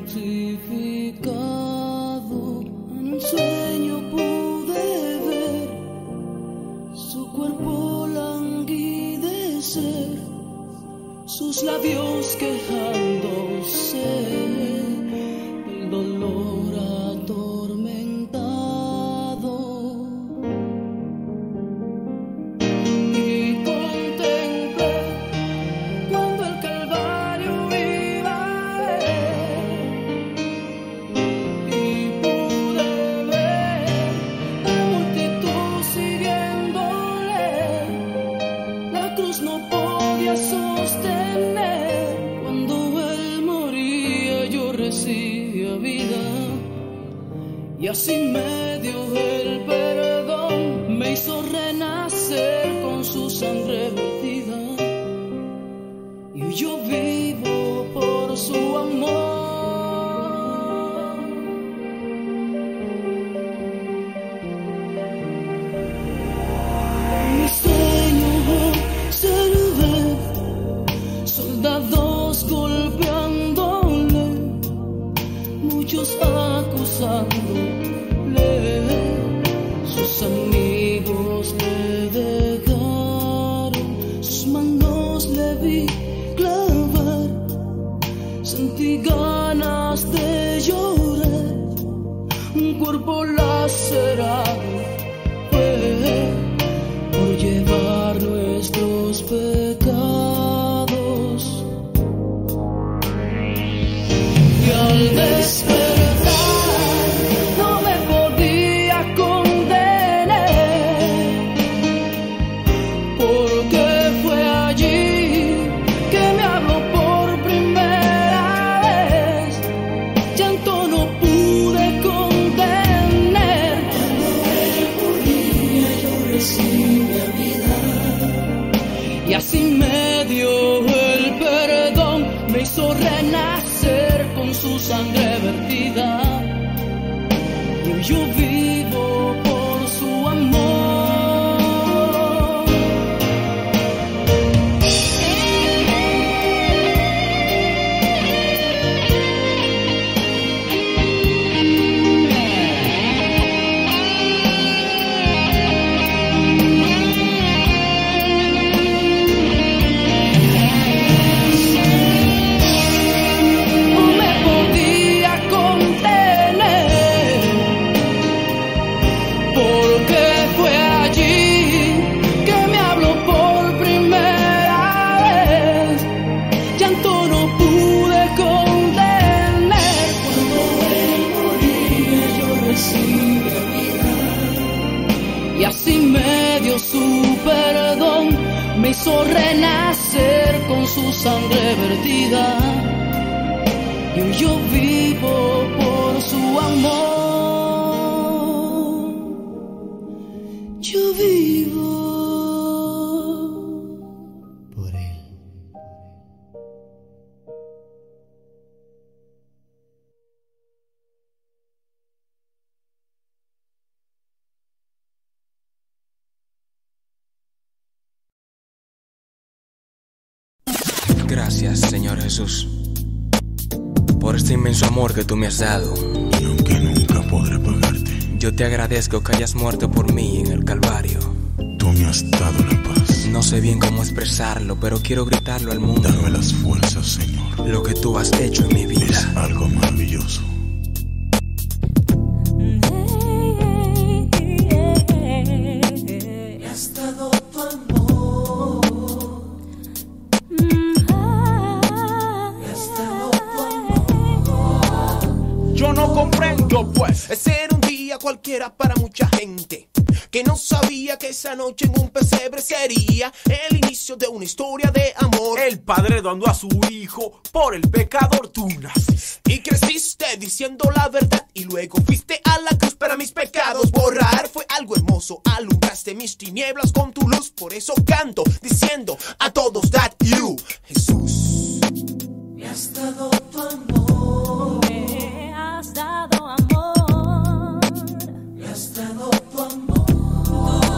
crucificado. En un sueño pude ver su cuerpo languidecer, sus labios quejándose, el dolor atormentado. Y contemplé cuando el Calvario iba a él, y pude ver la multitud siguiéndole. La cruz no podía sostener. Cuando él moría yo recibía vida, y así me dio el perdón, me hizo renacer con su sangre vertida, y yo vivo por su amor. Mi sueño se ve soldados golpeándole, muchos acusándole, sus amigos le dejaron, sus manos le vi clavar, sentí ganas de llorar, un cuerpo lacerado fue por llevar nuestros pecados. Y al despertar no me podía contener, porque fue allí que me habló por primera vez. Llanto no pude contener. Cuando él moría yo recibí vida, y así me dio el perdón, me hizo renacer con su sangre vertida, y hoy yo vivo por su amor. No me podía contener, porque fue allí que me habló por primera vez. Llanto no pude contener. Cuando él moría yo recibí vida, y así me dio su perdón, me hizo renacer con su sangre vertida, y hoy yo vivo por su amor. Yo vivo por él. Gracias, Señor Jesús, por este inmenso amor que tú me has dado. Y aunque nunca podré pagarte, Yo te agradezco que hayas muerto por mí en el Calvario. tú me has dado la paz. No sé bien cómo expresarlo, pero quiero gritarlo al mundo. Dame las fuerzas, Señor. Lo que tú has hecho en mi vida Es algo maravilloso. Me has dado tu amor, me has dado tu amor. Yo no comprendo, pues, ese era un día cualquiera para mucha gente que no sabía que esa noche en un pesebre sería el inicio de una historia de amor. El padre dando a su hijo por el pecador. Tú naciste y creciste diciendo la verdad, y luego fuiste a la cruz para mis pecados borrar. Fue algo hermoso, alumbraste mis tinieblas con tu luz. Por eso canto diciendo a todos that you, Jesús, Me has dado tu amor, Me has dado amor, me has dado tu amor.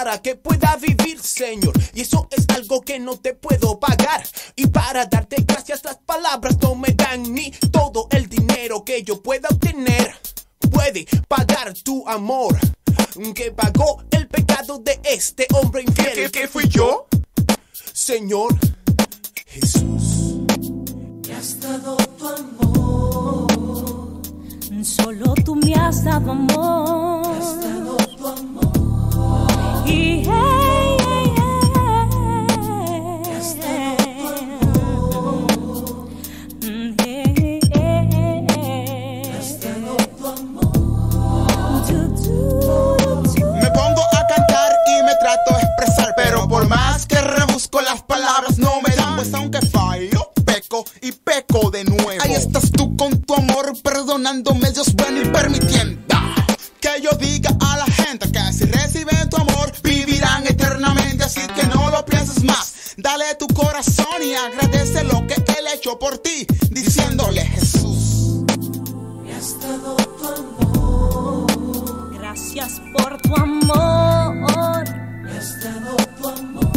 para que pueda vivir, Señor. Y eso es algo que no te puedo pagar. Y para darte gracias las palabras no me dan ni todo el dinero que yo pueda obtener. Puede pagar tu amor que pagó el pecado de este hombre infiel. ¿Qué, qué, qué fui yo? Señor Jesús. Me has dado tu amor, solo tú me has dado amor. Me has dado tu amor. Y hey, hey, hey, me has dado tu amor. Mm, hey, hey, hey, me has dado tu amor. Du, du, du. Me pongo a cantar y me trato de expresar, pero por más que rebusco las palabras no me dan, pues aunque fallo, peco y peco de nuevo. Ahí estás tú con tu amor, perdonándome, Dios bueno, y permitiendo que yo diga a la gente que si reciben tu amor vivirán eternamente, así que no lo pienses más. Dale tu corazón y agradece lo que Él ha hecho por ti, diciéndole: Jesús, me has dado tu amor. Gracias por tu amor. Me has dado tu amor.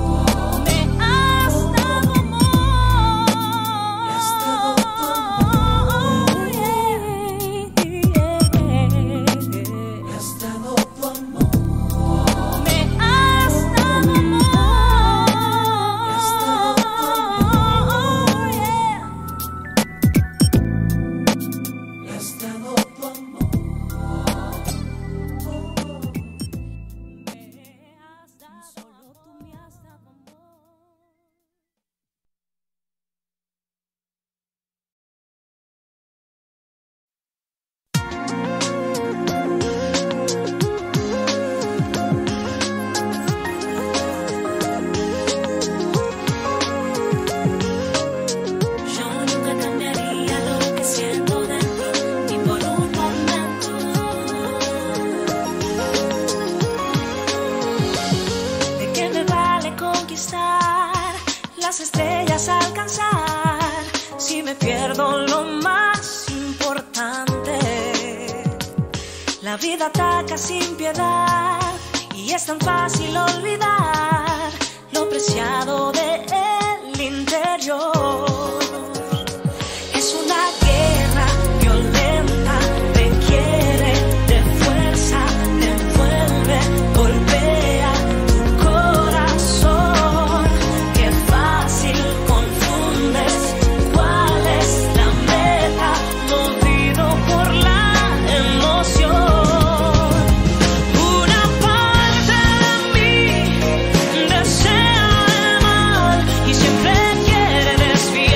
Las estrellas alcanzar si me pierdo lo más importante. La vida ataca sin piedad y es tan fácil olvidar lo preciado del interior. Es una guerra violenta, requiere de fuerza, te envuelve, golpea tu corazón. Qué fácil confundes cuál es la meta, movido por la emoción. Una parte de mí desea el mal y siempre quiere desviar.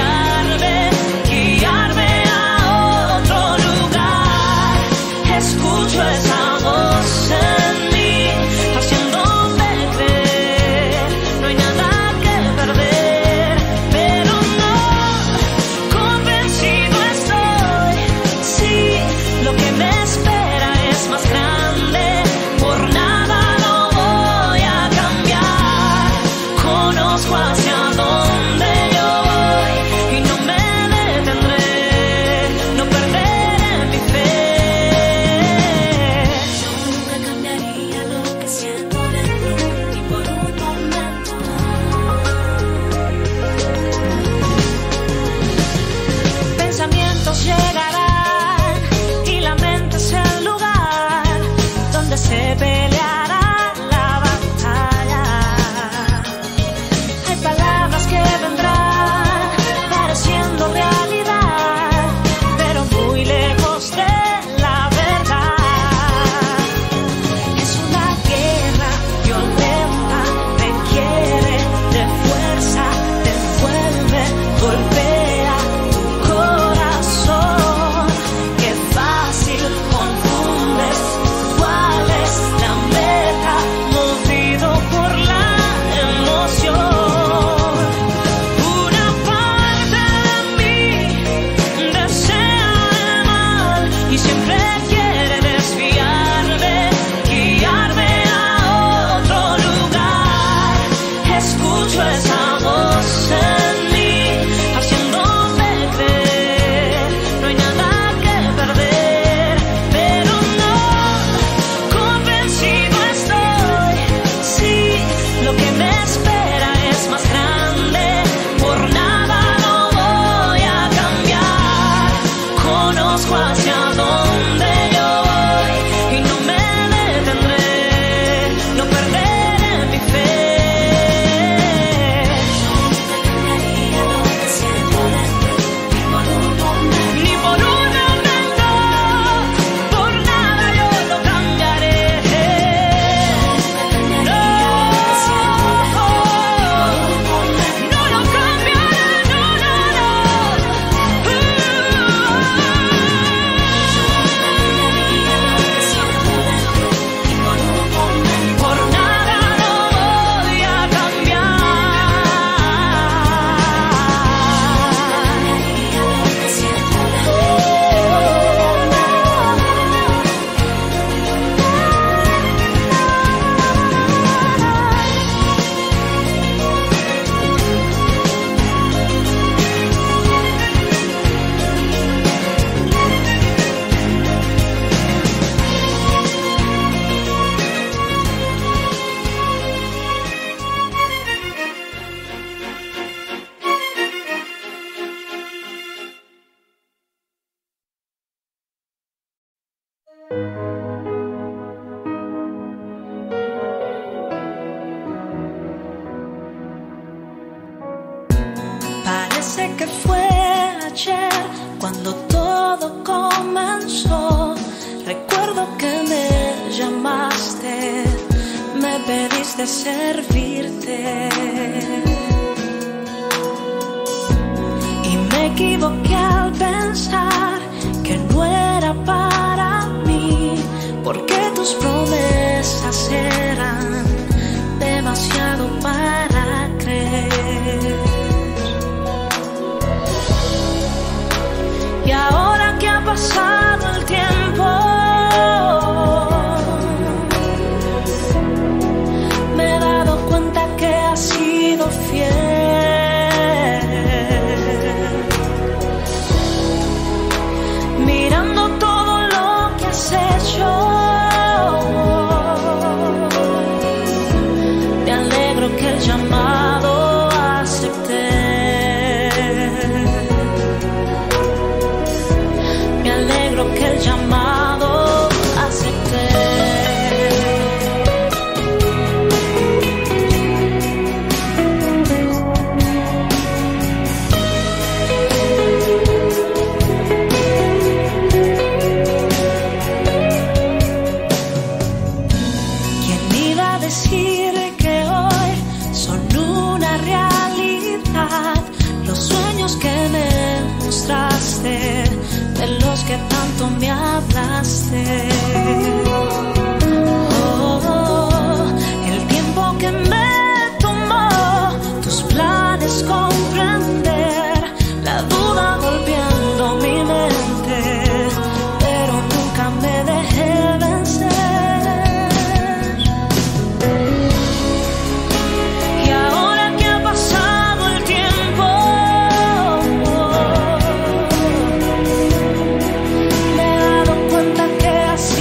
conozco hacia dónde yo voy y no me detendré, no perderé mi fe. Yo nunca cambiaría lo que siento dentro, ni por un momento, ni por un momento, por nada yo lo cambiaré. No, no lo cambiaré, no, no, no. Por nada lo voy a cambiar. Parece que fue ayer cuando todo comenzó. Recuerdo que me llamaste, me pediste servirte. Y me equivoqué al pensar que no era para mí, porque tus promesas eran demasiado para creer. Y ahora que ha pasado el tiempo, me he dado cuenta que has sido fiel. Mirando todo lo que has hecho, me alegro que el llamado acepté. Me alegro que el llamado acepté. ¿Quién iba a decir que hoy son una realidad los sueños que me mostraste, de los que tanto me hablaste? Oh, el tiempo que me tomó tus planes comprender, la duda golpeando mi mente, pero nunca me dejé vencer. Y ahora que ha pasado el tiempo, me he dado cuenta que has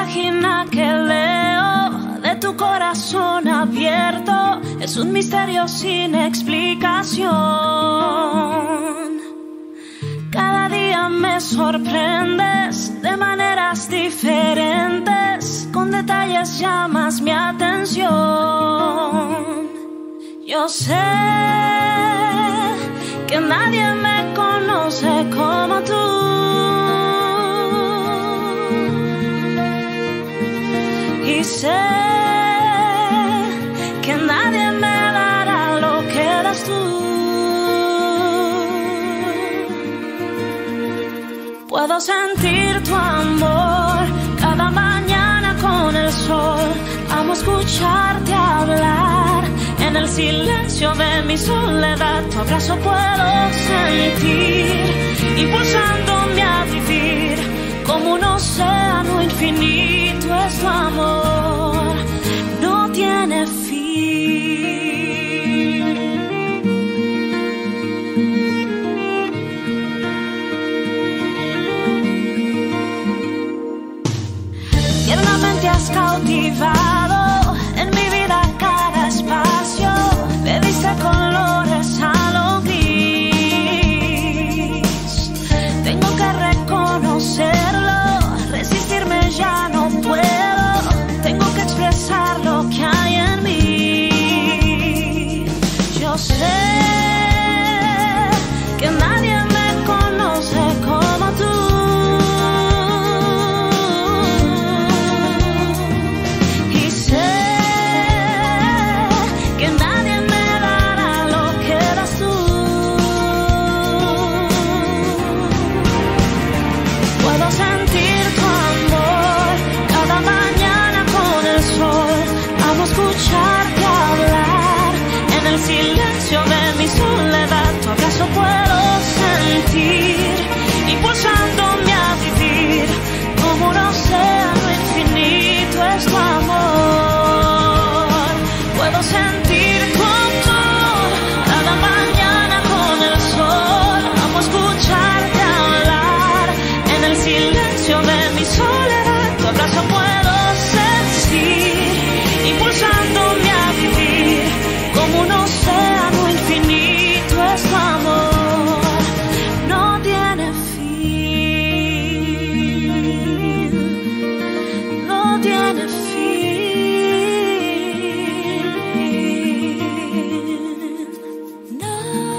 página que leo de tu corazón abierto es un misterio sin explicación. Cada día me sorprendes de maneras diferentes, con detalles llamas mi atención. Yo sé que nadie me conoce como tú, y sé que nadie me dará lo que das tú. Puedo sentir tu amor cada mañana con el sol. Amo escucharte hablar en el silencio de mi soledad. Tu abrazo puedo sentir, impulsándome a vivir como un océano infinito. Es tu amor, no tiene fin. Tiernamente has cautivado en mi vida cada espacio. Le diste colores a lo gris. Tengo que reconocerlo, resistirme ya no puedo. Tengo que expresar lo que hay en mí. Yo sé que nadie me conoce como tú. Escucharte hablar en el silencio de mi soledad. Tu abrazo puedo sentir, impulsándome a vivir como un océano infinito. Es tu amor. Puedo sentir tu amor cada mañana con el sol. Amo escucharte hablar en el silencio de mi soledad. Tu abrazo puedo sentir, impulsándome a vivir como un océano infinito. Es tu amor, no tiene fin, no tiene fin. No.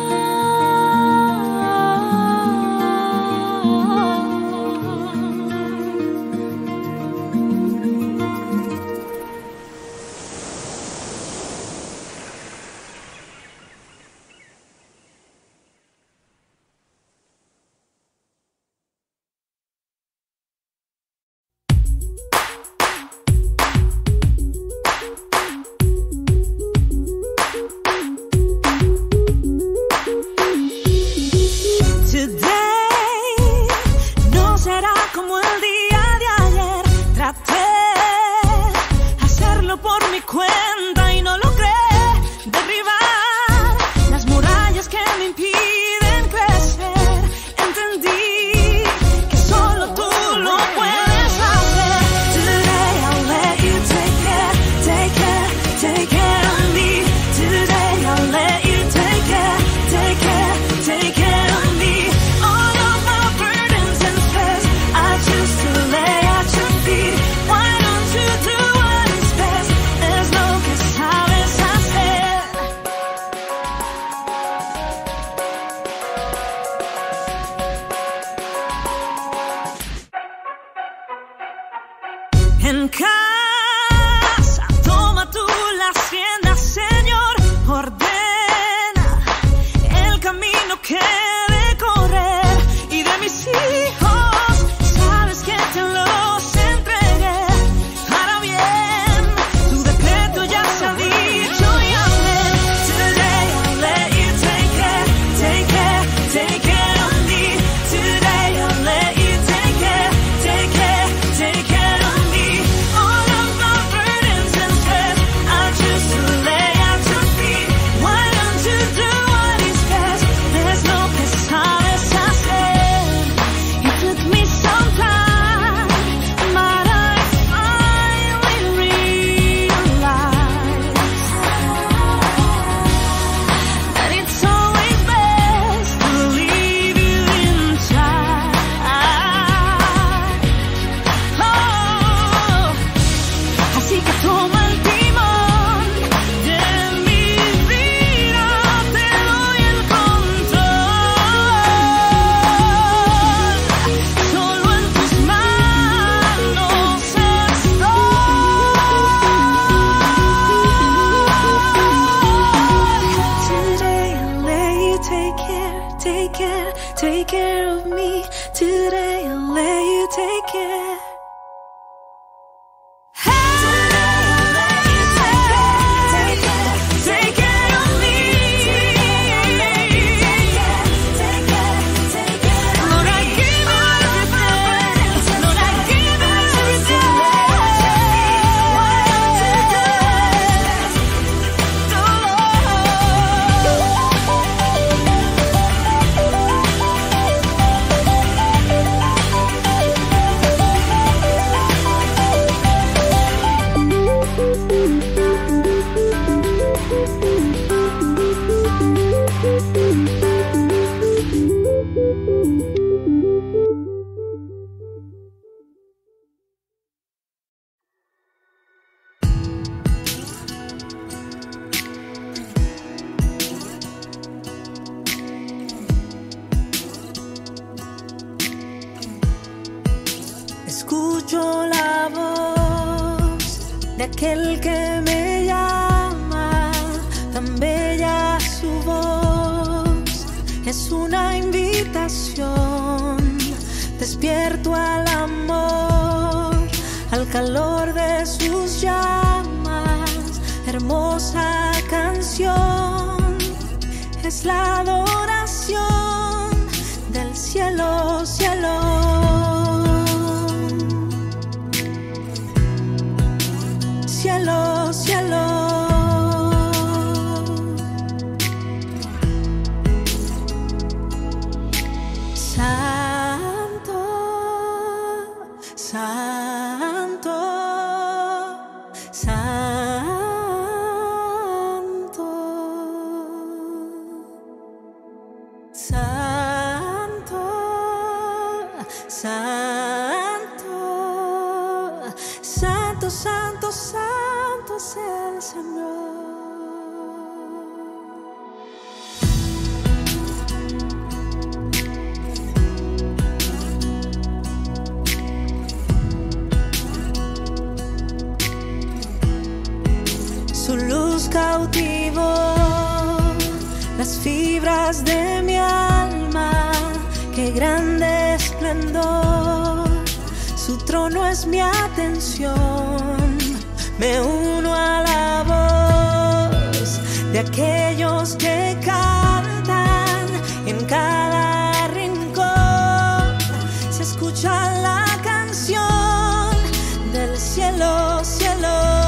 En casa, toma tú las riendas, Señor. Ordena el camino que he de correr. Y de mis hijos, sabes que te los entregué. Para bien, tu decreto ya se ha dicho y amén. Today I'll let you take care, take care, take care of me. Today I'll let you take care, take care, take care of me. Oh, de aquel que me llama, tan bella su voz, es una invitación, despierto al amor, al calor de sus llamas, hermosa canción, es la adoración del cielo, cielo. Cielo, cielo. Santo, santo, santo, santo, santo, santo, santo, santo es el Señor. Su luz cautivó las fibras de mi alma, qué grande esplendor. Su trono es mi atención, me uno a la voz de aquellos que cantan en cada rincón. Se escucha la canción del cielo, cielo.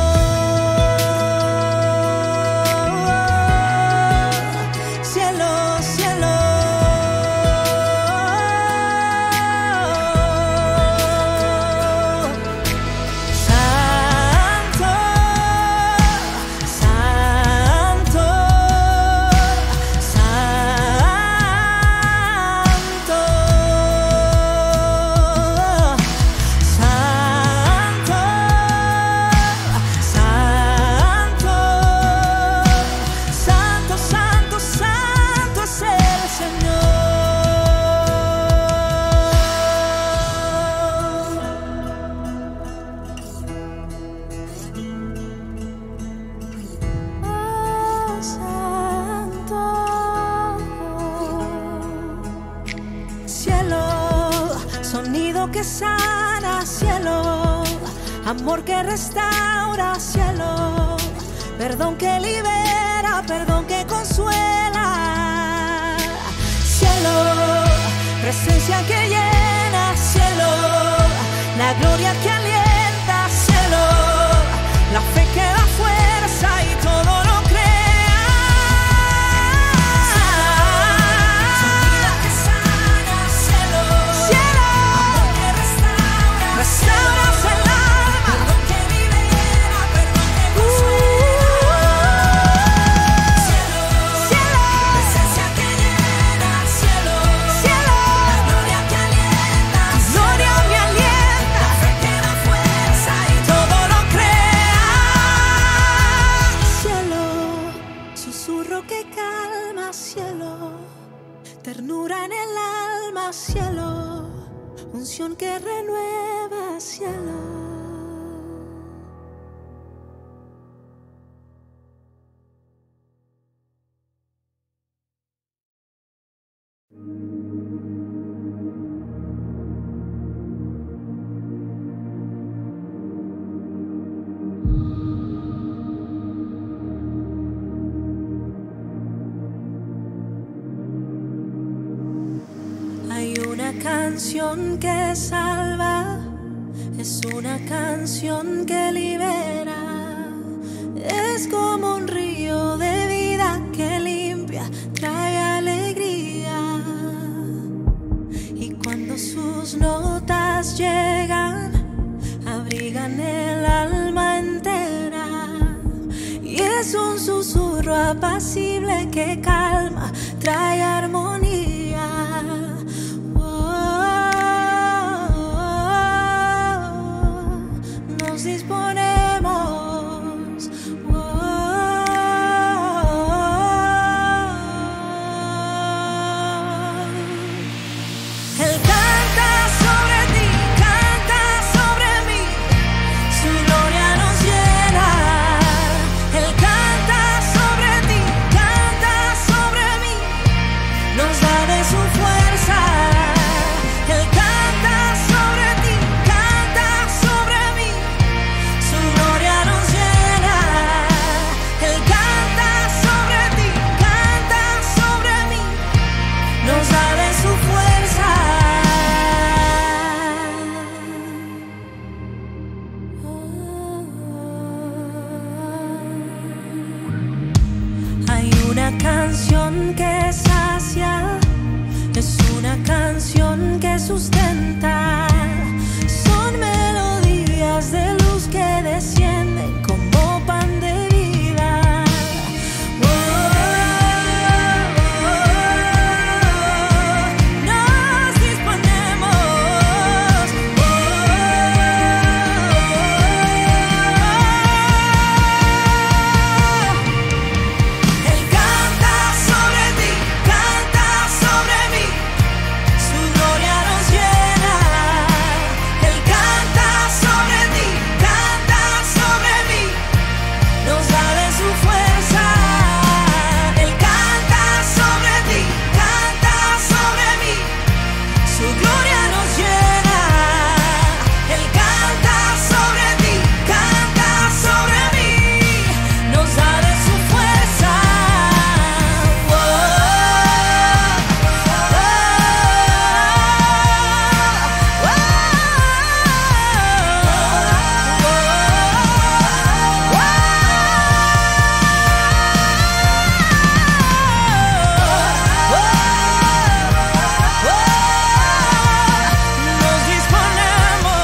Que sana, cielo, amor que restaura, cielo, perdón que libera, perdón que consuela, cielo, presencia que llena, cielo, la gloria que alienta, cielo, la fe que da fuerza y todo lo crea. Restauras el alma, perdón que libera, perdón que consuela. Cielo, cielo, presencia que llena, cielo, cielo, la gloria que alienta, gloria me alienta, la fe que da fuerza y todo lo crea. Cielo, susurro que calma, cielo, ternura en el alma, cielo, unción que renueva, cielo. Hay una canción que salva, es una canción que libera, es como un río de vida que limpia, trae alegría. Y cuando sus notas llegan, abrigan el alma entera. Y es un susurro apacible que calma, trae armonía. Nos disponemos, Él canta sobre ti, canta sobre mí, su gloria nos llena. una canción que sacia, es una canción que sustenta. Son melodías de luz que descienden como pan de vida. Oh, oh, oh, nos disponemos. Oh, Él canta sobre ti, canta sobre mí, su gloria nos llena. Él canta sobre ti, canta sobre mí, nos da de su fuerza. Él canta sobre ti, canta sobre mí, su gloria nos llena. Él canta sobre ti, canta sobre mí, nos da de su fuerza. Oh, oh, nos disponemos.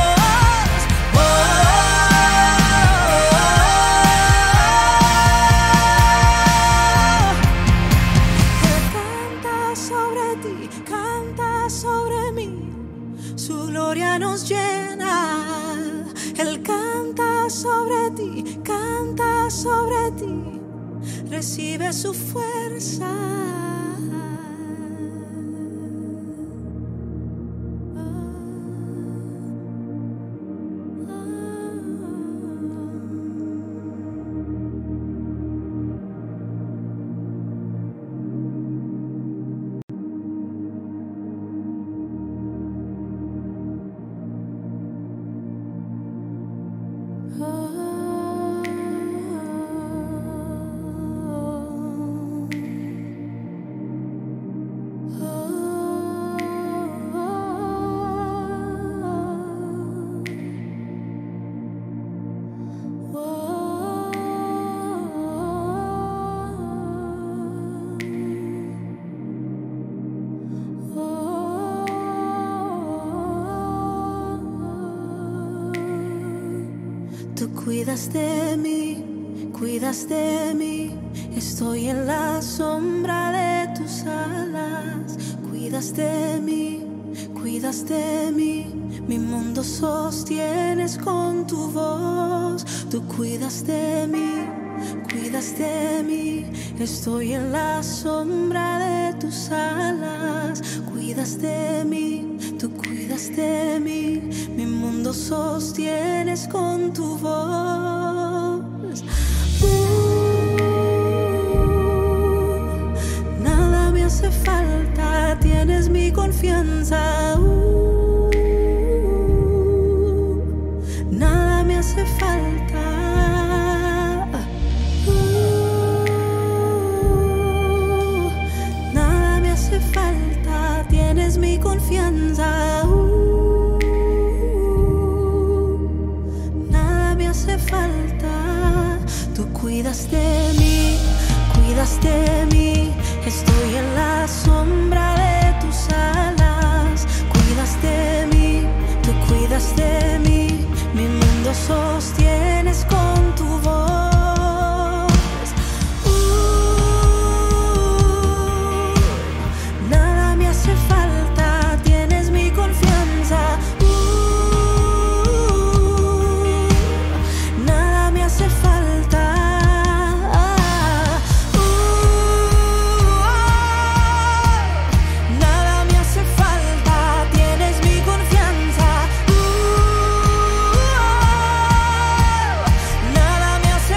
Él canta sobre ti, canta sobre mí, su gloria nos llena. Él canta sobre ti, canta sobre ti, recibe su fuerza. Tú cuidas de mí, cuidas de mí, estoy en la sombra de tus alas. Cuidas de mí, cuidas de mí, mi mundo sostienes con tu voz. Tú cuidas de mí, cuidas de mí, estoy en la sombra de tus alas. Cuidas de mí, tú cuidas de mí, mi mundo sostienes con tu voz. Uh, nada me hace falta, tienes mi confianza. Uh, nada me hace falta. Uh, nada me hace falta, tienes mi confianza. Uh, nada me hace falta. Tú cuidas de mí, cuidas de mí, estoy en la sombra de tus alas. Cuidas de mí, tú cuidas de mí, mi mundo sostienes con tu voz. Uh, nada me hace falta, tienes mi confianza. Uh, nada me hace falta. Uh, nada me hace falta, tienes mi confianza. Uh, nada me hace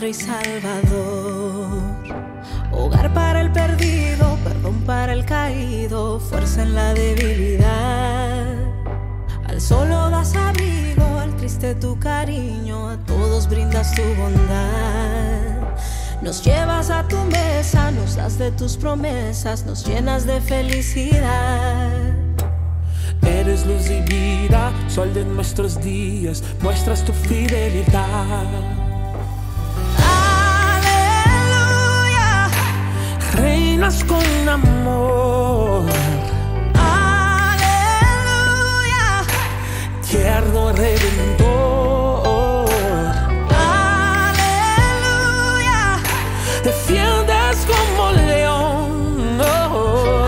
Padre y Salvador. Hogar para el perdido, perdón para el caído, fuerza en la debilidad. Al solo das abrigo, al triste tu cariño, a todos brindas tu bondad. Nos llevas a tu mesa, nos das de tus promesas, nos llenas de felicidad. Eres luz y vida, sol de nuestros días, muestras tu fidelidad. Aleluya, reinas con amor. aleluya, Tierno redentor. aleluya, Defiendes como león. Oh.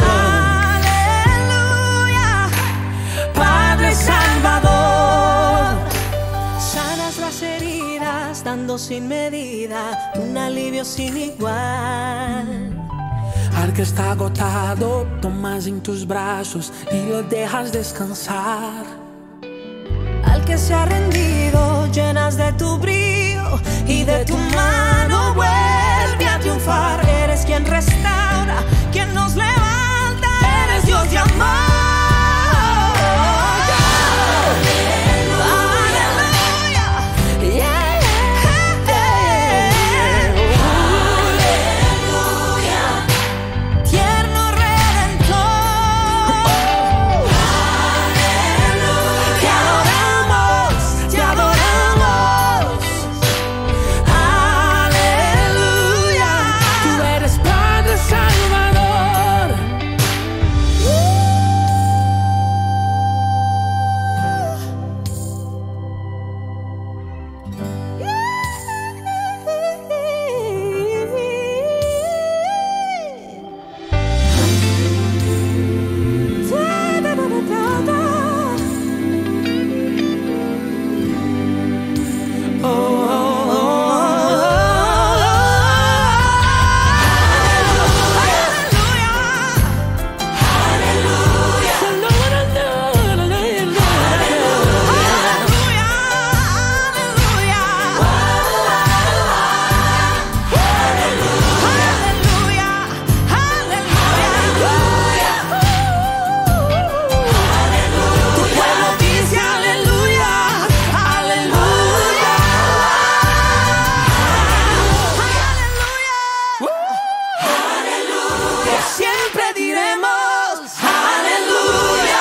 aleluya, Padre Salvador. sanas las heridas, dando sin medida un alivio sin igual. Al que está agotado, tomas en tus brazos y lo dejas descansar. Al que se ha rendido, llenas de tu brillo y de tu mano vuelve a triunfar. Eres quien restaura, quien nos levanta, eres Dios de amor. Aleluya, yeah, aleluya, tierno redentor. Te adoramos, te adoramos. Aleluya, Tú eres Padre Salvador. siempre diremos aleluya.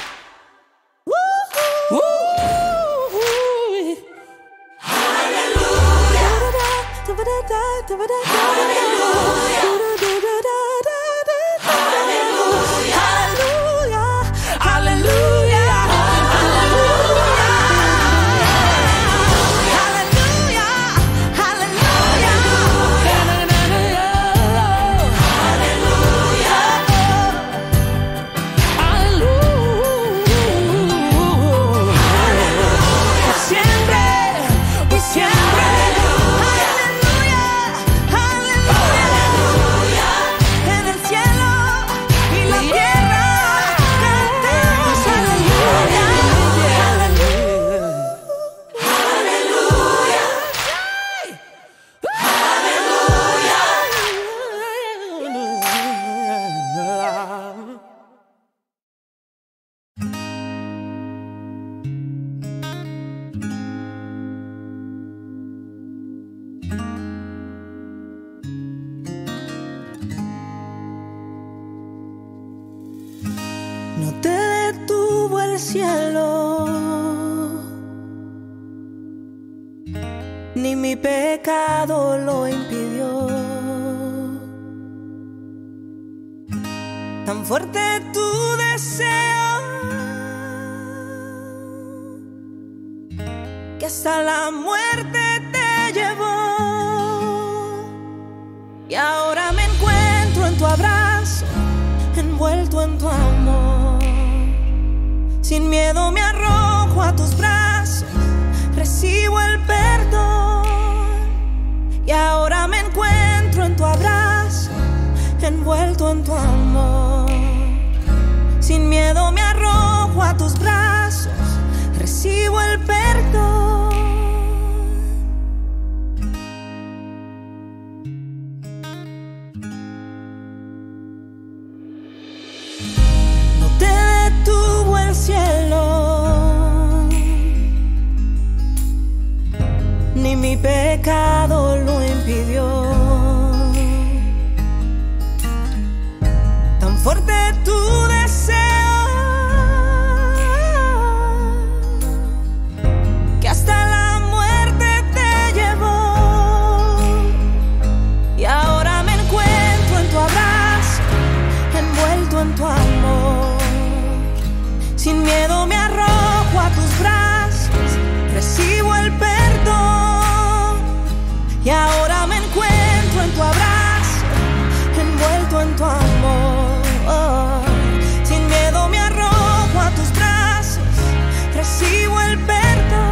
No te detuvo el cielo, ni mi pecado lo impidió. Tan fuerte tu deseo que hasta la muerte te llevó. Y ahora me encuentro en tu abrazo, envuelto en tu amor. Sin miedo me arrojo a tus brazos, recibo el perdón. Y ahora me encuentro en tu abrazo, envuelto en tu amor. Sin miedo me arrojo a tus brazos, recibo el perdón. pecado lo impidió. Tan fuerte tu deseo que hasta la muerte te llevó. Y ahora me encuentro en tu abrazo, envuelto en tu amor. Sin miedo me arrojo a tus brazos, recibo el perdón. Y ahora me encuentro en tu abrazo, envuelto en tu amor. Sin miedo me arrojo a tus brazos, recibo el perdón.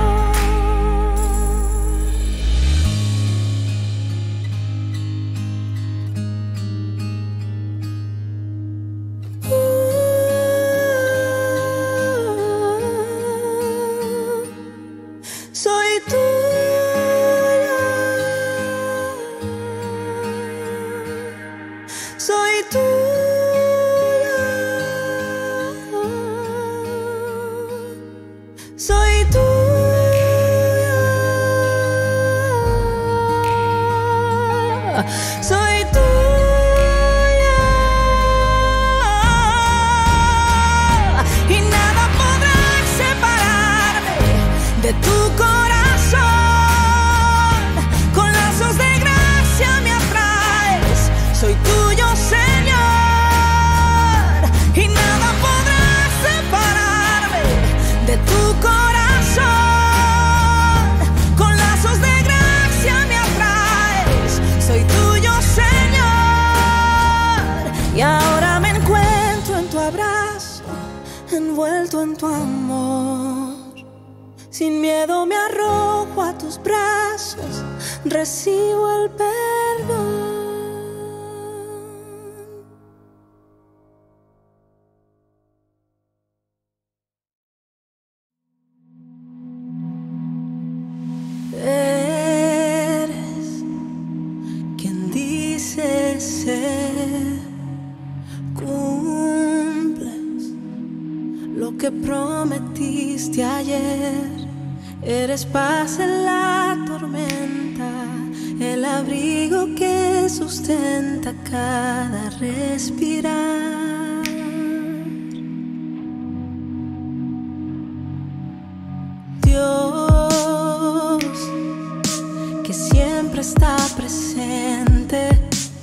Soy tuya, soy tuya, soy tuya, soy tuya, y nada podrá separarme de tu corazón. Con lazos de gracia me atraes, soy tuyo, Señor, y nada podrá separarme de tu corazón. Con lazos de gracia me atraes, soy tuyo, Señor, y ahora me encuentro en tu abrazo, envuelto en tu amor. Sin miedo me arrojo a tus brazos, recibo el perdón. Eres quien dice ser, cumples lo que prometiste ayer. Eres paz en la tormenta, el abrigo que sustenta cada respirar. Dios, que siempre está presente,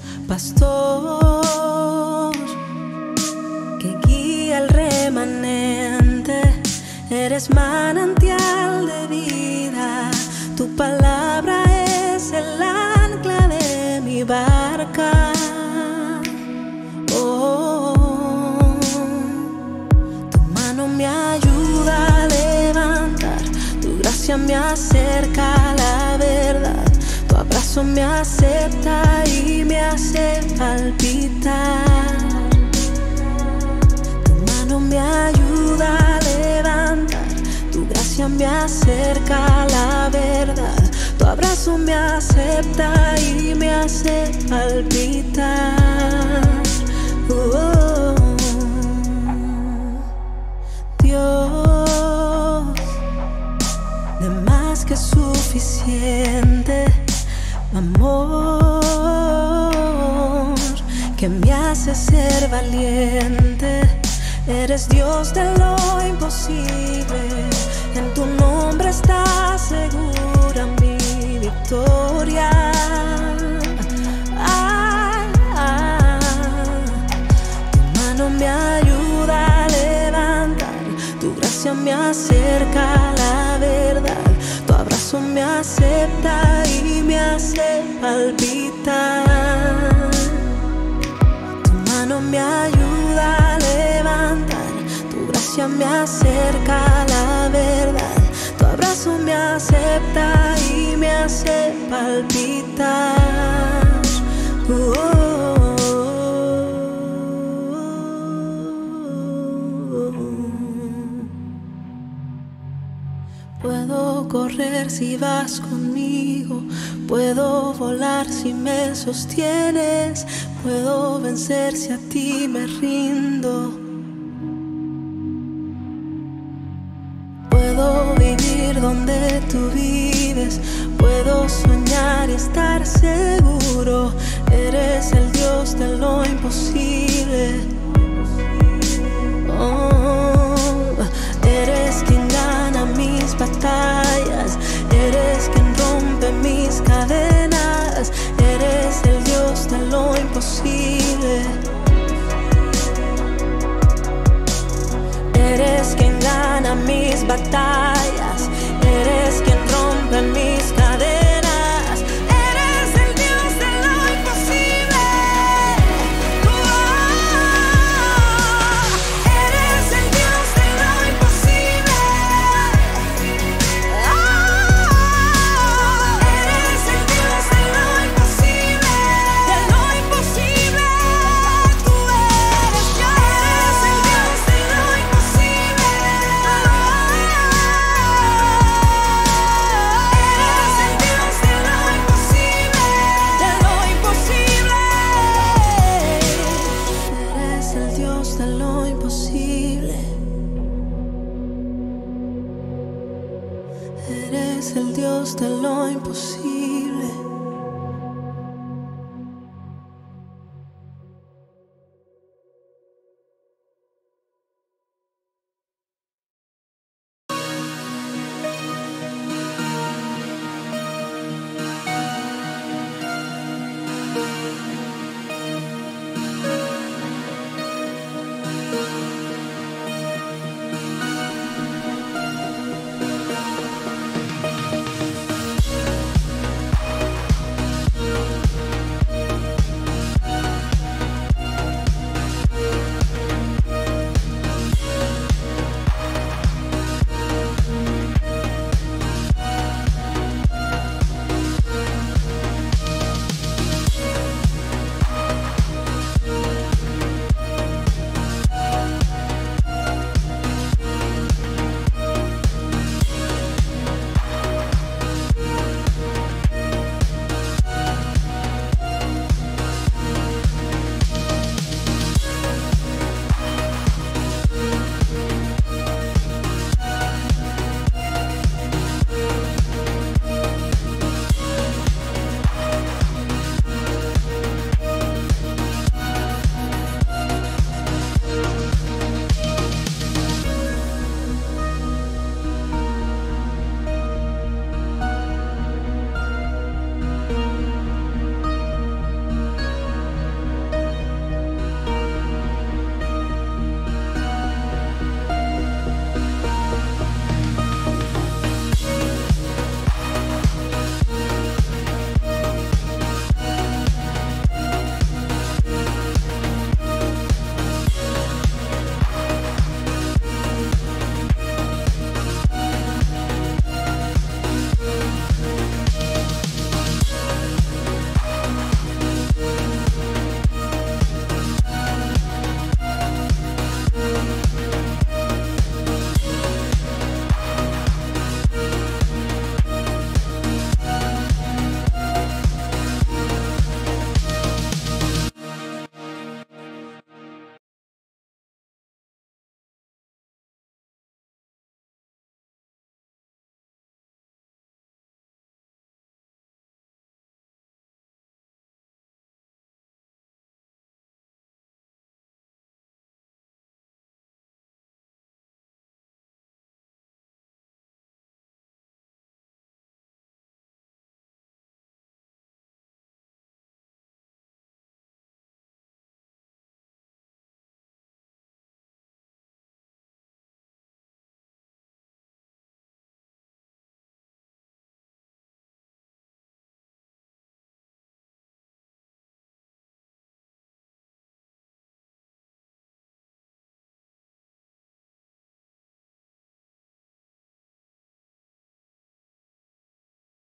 pastor, que guía al remanente. Eres manantial de vida, tu palabra es el ancla de mi barca. Oh, tu mano me ayuda a levantar, tu gracia me acerca a la verdad, tu abrazo me acepta y me hace palpitar. Tu mano me ayuda a levantar, tu gracia me acerca a la verdad, tu abrazo me acepta y me hace palpitar. Oh, Dios, de más que suficiente, amor, que me hace ser valiente. Eres Dios de lo imposible, en tu nombre está segura mi victoria. Ah, ah, tu mano me ayuda a levantar, tu gracia me acerca a la verdad, tu abrazo me acepta y me hace palpitar. Tu mano me ayuda a levantar, tu gracia me acerca a la verdad, tu abrazo me acepta y me hace palpitar. Oh, oh, oh, oh. Puedo correr si vas conmigo, puedo volar si me sostienes, puedo vencer si a ti me rindo. Puedo vivir donde tú vives, puedo Puedo soñar y estar seguro, eres el Dios de lo imposible. Oh, eres quien gana mis batallas, eres quien rompe mis cadenas, eres el Dios de lo imposible. Eres quien gana mis batallas, eres quien rompe mis cadenas, eres el Dios de lo imposible. Oh, eres el Dios de lo imposible. Oh, eres el Dios de lo imposible. De lo imposible, tú eres Dios. Eres el Dios de lo imposible. Eres el Dios de lo imposible, de lo imposible. Eres el Dios de lo imposible. Eres el Dios de lo imposible.